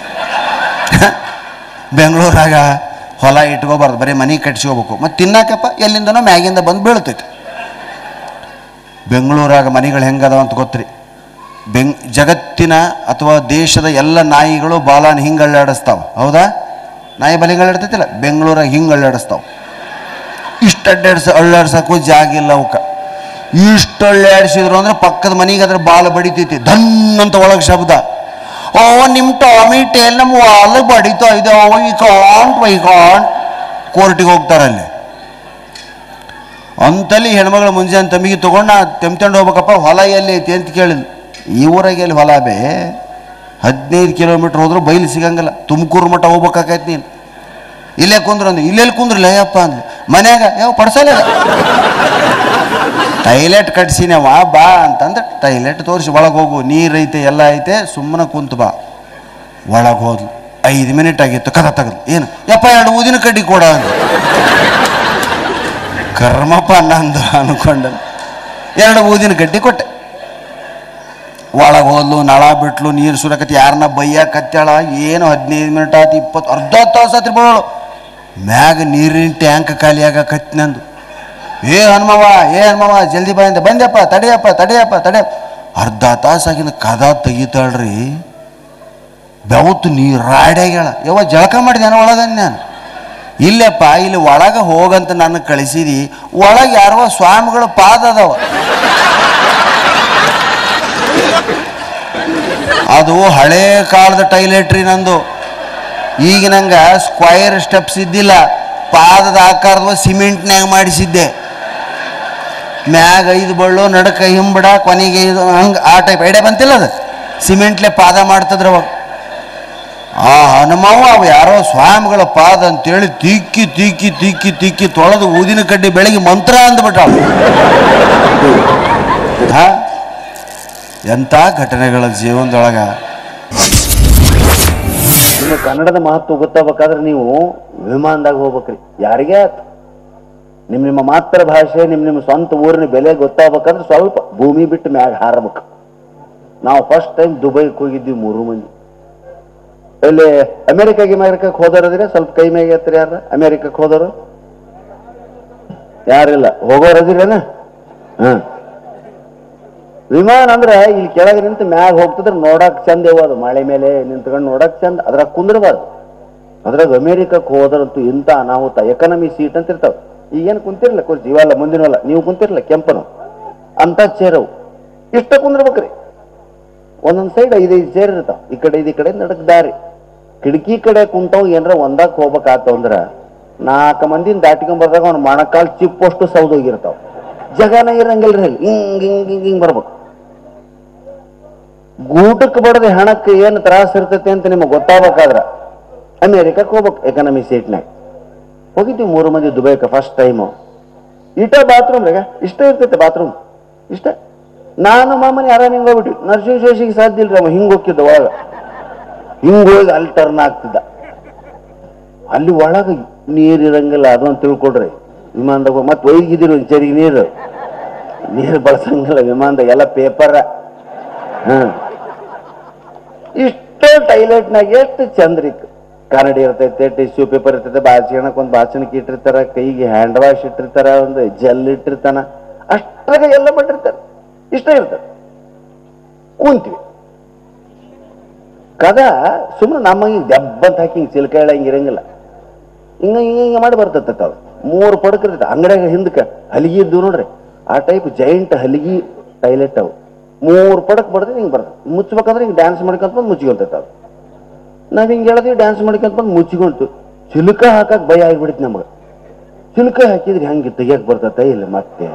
ಬೆಂಗಳೂರಾಗ ಹೊಲ ಇಟ್ಕೋಬಾರ್ದು, ಬರೀ ಮನೆ ಕಟ್ಸ್ಕೋಬೇಕು. ಮತ್ತು ತಿನ್ನಾಕಪ್ಪ ಎಲ್ಲಿಂದನೋ ಮ್ಯಾಗಿಂದ ಬಂದು ಬೀಳ್ತೈತೆ. ಬೆಂಗಳೂರಾಗ ಮನೆಗಳು ಹೆಂಗದಾವ ಅಂತ ಗೊತ್ತ್ರಿ. ಬೆಂಗ್ ಜಗತ್ತಿನ ಅಥವಾ ದೇಶದ ಎಲ್ಲ ನಾಯಿಗಳು ಬಾಲಾನ ಹಿಂಗೆ ಅಳ್ಳಾಡಿಸ್ತಾವೆ, ಹೌದಾ? ನಾಯಿ ಬಲಿಗೆ ಅಳ್ಳಾಡ್ತೈತಿಲ್ಲ, ಬೆಂಗಳೂರಾಗ ಹಿಂಗೆ ಅಳ್ಳಾಡಿಸ್ತಾವೆ. ಇಷ್ಟು ಅಡ್ಡಾಡ್ಸ ಅಳ್ಳಾಡ್ಸೋಕ್ಕೂ ಜಾಗ ಇಲ್ಲ ಅವಕ್ಕೆ. ಇಷ್ಟು ಅಳ್ಳಾಡಿಸಿದ್ರು ಅಂದ್ರೆ ಪಕ್ಕದ ಮನೆಗೆ ಅದ್ರ ಬಾಲ ಬಡಿತೈತಿ, ಧನ್ ಅಂತ ಒಳಗೆ ಶಬ್ದ. ಓ ನಿಮ್ಮ ಟಾಮಿಟೇಲ್ ನಮ್ಮ ವಾಲಿಗೆ ಬಡಿತಾ ಇದೆ, ವೈ ಕಾಂಟ್ ವೈ ಕಾಂಟ್ ಕೋರ್ಟಿಗೆ ಹೋಗ್ತಾರಲ್ಲಿ. ಅಂತಲ್ಲಿ ಹೆಣ್ಮಗಳು ಮುಂಜಾನೆ ತಮ್ಮಿಗೆ ತೊಗೊಂಡು ನಾ ತೆಮ್ತಂಡು ಹೋಗ್ಬೇಕಪ್ಪ, ಹೊಲ ಎಲ್ಲಿ ಐತಿ ಅಂತ ಕೇಳಿದ್ಲು. ಈ ಊರಾಗ ಎಲ್ಲಿ ಹೊಲ ಬೇ, ಹದಿನೈದು ಕಿಲೋಮೀಟ್ರ್ ಹೋದ್ರು ಬೈಲು ಸಿಗಂಗಿಲ್ಲ, ತುಮಕೂರು ಮಟ್ಟ ಹೋಗ್ಬೇಕಾಕೈತಿ ನೀನು. ಇಲ್ಲೇ ಕುಂದ್ರು ಅಂದು, ಇಲ್ಲೆಲ್ಲಿ ಕುಂದ್ರಲ್ಲ ಯಪ್ಪ ಅಂದ್ಲು. ಮನ್ಯಾಗ ಯಾವ ಪಡ್ಸಲ್ಲ, ಟೈಲೆಟ್ ಕಟ್ಸಿನವ ಬಾ ಅಂತಂದ್ರೆ ಟೈಲೆಟ್ ತೋರಿಸಿ ಒಳಗೆ ಹೋಗು, ನೀರು ಐತೆ ಎಲ್ಲ ಐತೆ, ಸುಮ್ಮನೆ ಕುಂತು ಬಾ. ಒಳಗೆ ಹೋದ್ಲು. ಐದು ಮಿನಿಟ್ ಆಗಿತ್ತು, ಕದ ತೆಗೆದು ಏನು ಯಪ್ಪ ಎರಡು ಊದಿನ ಕಡ್ಡಿ ಕೊಡ ಅಂದು. ಕರ್ಮಪ್ಪ ನಂದು ಅನ್ಕೊಂಡು ಎರಡು ಊದಿನ ಕಡ್ಡಿ ಕೊಟ್ಟೆ. ಒಳಗೆ ಹೋದ್ಲು, ನಳ ಬಿಟ್ಲು, ನೀರು ಸುರಕತ್ತಿ, ಯಾರನ್ನ ಬಯ್ಯ ಕತ್ತಾಳ. ಏನು ಹದಿನೈದು ಮಿನಿಟ್ ಆಯ್ತು, ಇಪ್ಪತ್ತು ಅರ್ಧ ತಾಸು ಆತ್ರಿ ಬರೋಳು. ಮ್ಯಾಗ ನೀರಿನ ಟ್ಯಾಂಕ್ ಖಾಲಿಯಾಗ ಕತ್ತಿ ನಂದು. ಏ ಹನುಮವ್ವ ಏ ಹನುಮವ್ವ ಜಲ್ದಿ ಬಾ ಅಂತ. ಬಂದ್ಯಪ್ಪ ತಡೆಯಪ್ಪ ತಡೆಯಪ್ಪ ತಡೆಯಪ್ಪ. ಅರ್ಧ ತಾಸಾಗಿಂದ ಕದ ತೆಗಿತಾಳ್ರಿ, ಬೆವತ್ತು ನೀರು ರಾಡ್ಯಾಗ್ಯಾಳ. ಯವ್ವ ಜಳಕ ಮಾಡಿದೆ ಒಳಗ ನಾನು. ಇಲ್ಲಪ್ಪ ಇಲ್ಲಿ ಒಳಗೆ ಹೋಗಂತ ನನ್ನ ಕಳಿಸಿದಿ, ಒಳಗೆ ಯಾರೋ ಸ್ವಾಮಿಗಳ ಪಾದ ಅದಾವ. ಅದು ಹಳೇ ಕಾಲದ ಟೈಲೆಟ್ರಿ ನಂದು. ಈಗ ನಂಗೆ ಸ್ಕ್ವೈರ್ ಸ್ಟೆಪ್ಸ್ ಇದ್ದಿಲ್ಲ, ಪಾದದ ಆಕಾರದ ಸಿಮೆಂಟ್ನ್ಯಾಗ ಮಾಡಿಸಿದ್ದೆ. ಮ್ಯಾಗ ಐದು ಬಳ್ಳು, ನಡಕ ಹಿಂಬಡ, ಕೊನೆಗೆ ಇದು ಹಂಗೆ ಆ ಟೈಪ್ ಐಡಿಯಾ ಬಂತಿಲ್ಲ. ಅದು ಸಿಮೆಂಟ್ಲೆ ಪಾದ ಮಾಡ್ತಿದ್ರು ಅವಾಗ. ಆ ಹನುಮವ್ವ ಅವು ಯಾರೋ ಸ್ವಾಮಿಗಳ ಪಾದ ಅಂತೇಳಿ ತಿಕ್ಕಿ ತಿಕ್ಕಿ ತಿಕ್ಕಿ ತಿಕ್ಕಿ ತೊಳೆದು ಊದಿನ ಕಡ್ಡಿ ಬೆಳಗ್ಗೆ ಮಂತ್ರ ಅಂದ್ಬಿಟ್ಟ. ಹಾ ಎಂಥ ಘಟನೆಗಳ ಜೀವನದೊಳಗ. ನಿಮ್ಮ ಕನ್ನಡದ ಮಹತ್ವ ಗೊತ್ತಾಗಬೇಕಾದ್ರೆ ನೀವು ವಿಮಾನದಾಗ ಹೋಗ್ಬೇಕ್ರಿ. ಯಾರಿಗೇ ಆಯ್ತು ನಿಮ್ಮ ನಿಮ್ಮ ಮಾತೃ ಭಾಷೆ, ನಿಮ್ಮ ನಿಮ್ಮ ಸ್ವಂತ ಊರಿನ ಬೆಲೆ ಗೊತ್ತಾಗಬೇಕಂದ್ರೆ ಸ್ವಲ್ಪ ಭೂಮಿ ಬಿಟ್ಟು ಮ್ಯಾಗ ಹಾರಬೇಕು. ನಾವು ಫಸ್ಟ್ ಟೈಮ್ ದುಬೈಗೆ ಹೋಗಿದ್ವಿ ಮೂರು ಮಂದಿ. ಇಲ್ಲಿ ಅಮೆರಿಕಾಗೆ ಅಮೆರಿಕಕ್ಕೆ ಹೋದೋರದ್ರೆ ಸ್ವಲ್ಪ ಕೈ ಮ್ಯಾಗ ಎತ್ತರಿ. ಯಾರ ಅಮೆರಿಕಕ್ಕೆ ಹೋದವರು ಯಾರಿಲ್ಲ, ಹೋಗೋರದಿರೇನ? ಹ ವಿಮಾನ ಅಂದ್ರೆ ಇಲ್ಲಿ ಕೆಳಗೆ ನಿಂತು ಮ್ಯಾಗ ಹೋಗ್ತಿದ್ರೆ ನೋಡಕ್ ಚಂದ ಇವ. ಅದು ಮಳೆ ಮೇಲೆ ನಿಂತ್ಕೊಂಡು ನೋಡಕ್ ಚಂದ, ಅದ್ರಾಗ ಕುಂದ್ರಬಾರ್ದು. ಅದ್ರಾಗ ಅಮೆರಿಕಕ್ಕೆ ಹೋದ್ರಂತೂ ಇಂಥ ಅನಾಹುತ. ಎಕನಮಿ ಸೀಟ್ ಅಂತ ಇರ್ತಾವ. ಈಗೇನು ಕುಂತಿರ್ಲ ಕುರ್ಚಿ ಇವಲ್ಲ, ಮುಂದಿನವಲ್ಲ, ನೀವು ಕುಂತಿರ್ಲ ಕೆಂಪನು ಅಂತ ಚೇರವು ಇಷ್ಟ ಕುಂದ್ರಬೇಕ್ರಿ. ಒಂದೊಂದ್ ಸೈಡ್ ಐದೈದು ಚೇರ್ ಇರ್ತಾವ, ಈ ಕಡೆ ಈ ಕಡೆ ನಡಕ್ ದಾರಿ. ಕಿಟಕಿ ಕಡೆ ಕುಂತಾವ್ ಏನ್ರ ಒಂದಾಕ್ ಹೋಗ್ಬೇಕಾತ ಅಂದ್ರ ನಾಲ್ಕು ಮಂದಿನ ದಾಟಿಕೊಂಡ್ ಅವ್ನ ಮೊಣಕಾಲ್ ಚಿಪ್ಪಷ್ಟು ಸೌದೋಗಿರ್ತಾವ. ಜಗನ ಇರಂಗಿಲ್ರಿ, ಹಿಂಗ್ ಹಿಂಗ್ ಹಿಂಗ್ ಹಿಂಗ್ ಬರ್ಬೇಕು. ಗೂಟಕ್ಕೆ ಬಡದೆ ಹಣಕ್ಕೆ ಏನು ತ್ರಾಸ ಇರ್ತೈತಿ ಅಂತ ನಿಮಗೆ ಗೊತ್ತಾಗಬೇಕಾದ್ರ ಅಮೇರಿಕಕ್ಕೆ ಹೋಗ್ಬೇಕು. ಎಕನಮಿ ಸೀಟ್ನಾಗ ಹೋಗಿದ್ವಿ ಮೂರು ಮಂದಿ ದುಬೈಕ ಫಸ್ಟ್ ಟೈಮು. ಇಷ್ಟ ಬಾತ್ರೂಮ್ ರೀಗ ಇಷ್ಟ ಇರ್ತೈತೆ ಬಾತ್ರೂಮ್ ಇಷ್ಟ. ನಾನು ಮಾಮನಿ ಆರಾಮ್ ಹಿಂಗೆ ಹೋಗ್ಬಿಟ್ವಿ. ನರ್ಸಿಂಗ್ ಶೇಷಿಗೆ ಸಾಧ್ಯ ಇಲ್ರಿ, ಅವ ಹಿಂಗೆ ಹೋಗ್ತಿದ್ದ ಒಳಗ, ಹಿಂಗೆ ಹೋಗಿ ಅಲ್ಲಿ ಟರ್ನ್ ಆಗ್ತಿದ್ದ. ಅಲ್ಲಿ ಒಳಗೆ ನೀರು ಇರಂಗಿಲ್ಲ, ಅದೊಂದು ತಿಳ್ಕೊಡ್ರಿ. ವಿಮಾನದಾಗ ಮತ್ತೆ ಒಯ್ಗಿದಿರು ಚರಿಗೆ ನೀರು ನೀರು ಬಳಸಂಗಿಲ್ಲ ವಿಮಾನದಾಗ, ಎಲ್ಲ ಪೇಪರ. ಹ್ಮ್ ಇಷ್ಟೇ ಟೈಲೆಟ್ನಾಗ ಎಷ್ಟು ಚಂದ್ರಿಕ್ ಕನ್ನಡಿ ಇರ್ತೈತೆ, ಟಿಶ್ಯೂ ಪೇಪರ್ ಇರ್ತೈತೆ, ಬಾಚಿಣಕ್ಕೆ ಒಂದು ಬಾಚಣಕ್ಕೆ ಇಟ್ಟಿರ್ತಾರ, ಕೈಗೆ ಹ್ಯಾಂಡ್ ವಾಶ್ ಇಟ್ಟಿರ್ತಾರ, ಒಂದು ಜೆಲ್ ಇಟ್ಟಿರ್ತಾನ, ಅಷ್ಟಾಗ ಎಲ್ಲ ಮಾಡಿರ್ತಾರೆ. ಇಷ್ಟ ಇರ್ತಾರೆ. ಕುಂತೀವಿ ಕದ ಸುಮ್ಮನೆ ನಮ್ಮ ಹಿಂಗೆ ದೆಬ್ಬಂತ ಹಾಕಿ ಹಿಂಗೆ ಚಿಲ್ಕ ಹೇಳ ಹಿಂಗೆ ಇರಂಗಿಲ್ಲ. ಹಿಂಗ ಹಿಂಗ ಹಿಂಗೆ ಮಾಡಿ ಬರ್ತೈತೆ ಅದು. ಮೂರು ಪಡಕಿರ್ತೈತೆ ಅಂಗಡಿಯಾಗ ಹಿಂದಕ್ಕೆ ಹಲಿಗೆ ಇದ್ದು ನೋಡ್ರಿ, ಆ ಟೈಪ್ ಜೈಂಟ್ ಹಲಿಗೆ ಟೈಲೆಟ್ ಅವು. ಮೂರು ಪಡಕ್ ಬರ್ತೈತೆ ಹಿಂಗೆ ಬರ್ತದೆ. ಮುಚ್ಚಬೇಕಂದ್ರೆ ಹಿಂಗೆ ಡ್ಯಾನ್ಸ್ ಮಾಡ್ಕೊಂತ ಬಂದು ಮುಚ್ಚಿಕೊಳ್ತೈತೆ ಅದು. ನಾವ್ ಹಿಂಗೆ ಹೇಳಿದ್ವಿ ಡ್ಯಾನ್ಸ್ ಮಾಡ್ಕೊಂತ ಬಂದು ಮುಚ್ಚಿಕೊಂತು. ಚಿಲ್ಕ ಹಾಕಕ್ ಭಯ ಆಗಿಬಿಡುತ್ತೆ ನಮಗೆ. ಚಿಲ್ಕ ಹಾಕಿದ್ರೆ ಹೆಂಗೆ ತೆಗಿಯಕ್ ಬರ್ತೈತೆ ಇಲ್ಲ ಮತ್ತೆ.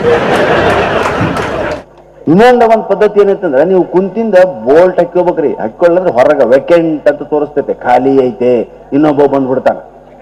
ಇನ್ನೊಂದು ಒಂದು ಪದ್ಧತಿ ಏನೈತಂದ್ರೆ, ನೀವು ಕುಂತಿಂದ ಬೋಲ್ಟ್ ಹಾಕ್ಕೋಬೇಕ್ರಿ. ಹಾಕೊಳ್ಳಂದ್ರೆ ಹೊರಗೆ ವೆಕೆಂಟ್ ಅಂತ ತೋರಿಸ್ತೈತೆ, ಖಾಲಿ ಐತೆ, ಇನ್ನೊಬ್ಬ ಬಂದ್ಬಿಡ್ತಾನ.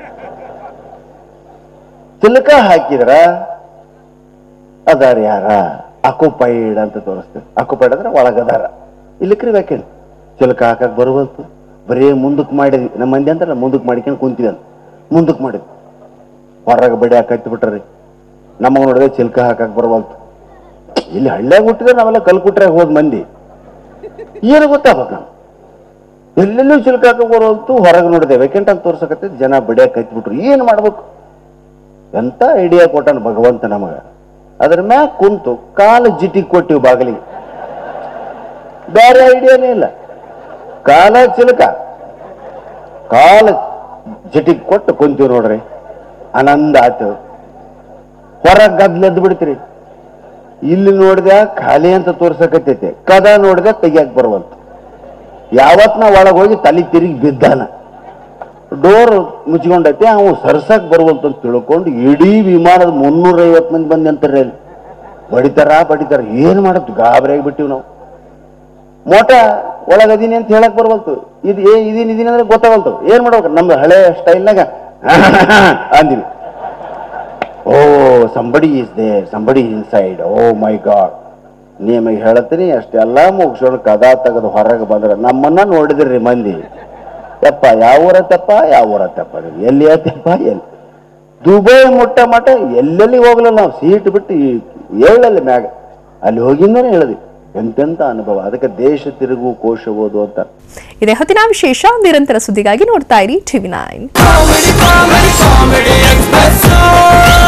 ಚಿಲ್ಕ ಹಾಕಿದ್ರ ಅದಾರ ಯಾರ ಅಕ್ಯುಪೈಡ್ ಅಂತ ತೋರಿಸ್ತೇವೆ. ಅಕ್ಯುಪೈಡ್ ಅಂದ್ರೆ ಒಳಗದಾರ, ಇಲ್ಲಕ್ರಿ ವೆಕೆಂಟ್. ಚಿಲ್ಕ ಹಾಕಕ್ ಬರುವಂತು ಬರೀ ಮುಂದಕ್ಕೆ ಮಾಡಿದ್ವಿ. ನಮ್ಮ ಮಂದಿ ಅಂತಾರಲ್ಲ ಮುಂದಕ್ಕೆ ಮಾಡಿಕೊಂಡು ಕುಂತೀವಿ ಅಂತ, ಮುಂದಕ್ಕೆ ಮಾಡಿದ್ವಿ. ಹೊರಗೆ ಬಡಿ ಹಾಕಿ ಬಿಟ್ರಿ. ನಮಗ ನೋಡಿದ್ರೆ ಚಿಲ್ಕ ಹಾಕಕ್ ಬರುವಂತು. ಇಲ್ಲಿ ಹಳ್ಳ್ಯಾಗ ಹುಟ್ಟಿದ್ರೆ ನಾವೆಲ್ಲ ಕಲ್ಕುಟ್ರಾಗ ಹೋದ್ ಮಂದಿ ಏನು ಗೊತ್ತಾಗ್ಬೇಕು. ನಾವು ಎಲ್ಲೆಲ್ಲೂ ಚಿಲ್ಕ ಹಾಕಕ್ ಬರುವಂತು ಹೊರಗೆ ನೋಡಿದೆ ವೆಕೆಂಟ್ ಅಂತ ತೋರ್ಸಕತ್ತೆ. ಜನ ಬಡಿಯಾಕ ಕೈತ್ಬಿಟ್ರು. ಏನು ಮಾಡ್ಬೇಕು? ಎಂತ ಐಡಿಯಾ ಕೊಟ್ಟಾನ ಭಗವಂತ ನಮಗ. ಅದ್ರ ಮ್ಯಾಗ ಕುಂತು ಕಾಲು ಜಿಟಿಗೆ ಕೊಟ್ಟಿವಿ ಬಾಗಿಲಿಗೆ. ಬೇರೆ ಐಡಿಯಾನೇ ಇಲ್ಲ. ಕಾಲ ಚಿಲಕ ಕಾಲ ಜಿಟಿಗೆ ಕೊಟ್ಟು ಕುಂತೀವಿ ನೋಡ್ರಿ, ಆನಂದ ಆಯ್ತು. ಹೊರಗೆ ಗದ್ಲೆದ್ದು ಬಿಡ್ತೀರಿ. ಇಲ್ಲಿ ನೋಡಿದ ಖಾಲಿ ಅಂತ ತೋರ್ಸಕತ್ತೈತೆ, ಕದ ನೋಡಿದ ತೆಗಿಯಕ್ ಬರುವಂತ. ಯಾವತ್ ನಾ ಒಳಗೆ ಹೋಗಿ ತಲೆ ತಿರುಗಿ ಬಿದ್ದಾನ, ಡೋರ್ ಮುಚ್ಕೊಂಡೈತೆ, ಅವು ಸರ್ಸಕ್ ಬರುವಂತ ತಿಳ್ಕೊಂಡು ಇಡೀ ವಿಮಾನದ ಮುನ್ನೂರ ಐವತ್ತು ಮಂದಿ ಬಂದು ಅಂತಾರೆ. ಅಲ್ಲಿ ಬಡಿತಾರ ಬಡಿತಾರ ಏನ್ ಮಾಡತ್ತು, ಗಾಬರಿ ಆಗಿಬಿಟ್ಟಿವಿ ನಾವು. ಮೋಟ ಒಳಗದೀನಿ ಅಂತ ಹೇಳಕ್ ಬರ್ವಲ್ತು. ಇದು ಏ ಇದೀನಿ ಇದೀನಿ ಅಂದ್ರೆ ಗೊತ್ತಾಗಲ್ತು. ಏನ್ ಮಾಡ್ಬೇಕು? ನಮ್ದು ಹಳೆ ಸ್ಟೈಲ್ನಾಗ ಅಂದಿವಿ. Oh somebody is there, somebody inside, oh my god. ನಿಮಗೆ ಹೇಳ್ತೀನಿ, ಅಷ್ಟೆಲ್ಲ ಮುಗಿಸೋಣ ಕದ ತೆಗೆದು ಹೊರಗೆ ಬಂದ್ರೆ ನಮ್ಮನ್ನ ನೋಡಿದ್ರಿ ಮಂದಿ. ತೆಪ್ಪ ಯಾವ ಊರತ್ತಪ್ಪ, ಯಾವ ಊರತ್ತಪ್ಪ, ಎಲ್ಲಿ ಆಯ್ತಪ್ಪ, ಎಲ್ಲಿ ದುಬೈ ಮುಟ್ಟ ಮಠ ಎಲ್ಲೆಲ್ಲಿ ಹೋಗ್ಲಿಲ್ಲ ನಾವು. ಸೀಟ್ ಬಿಟ್ಟು ಹೇಳಲ್ಲಿ ಮ್ಯಾಗ ಅಲ್ಲಿ ಹೋಗಿಂದನೇ ಹೇಳಿದ್ವಿ. ಎಂತೆಂತ ಅನುಭವ. ಅದಕ್ಕೆ ದೇಶ ತಿರುಗು ಕೋಶ ಓದು ಅಂತ. ಇದೇ ಹೊತ್ತಿನ ವಿಶೇಷ. ನಿರಂತರ ಸುದ್ದಿಗಾಗಿ ನೋಡ್ತಾ ಇರಿ ಟಿವಿ ನೈನ್.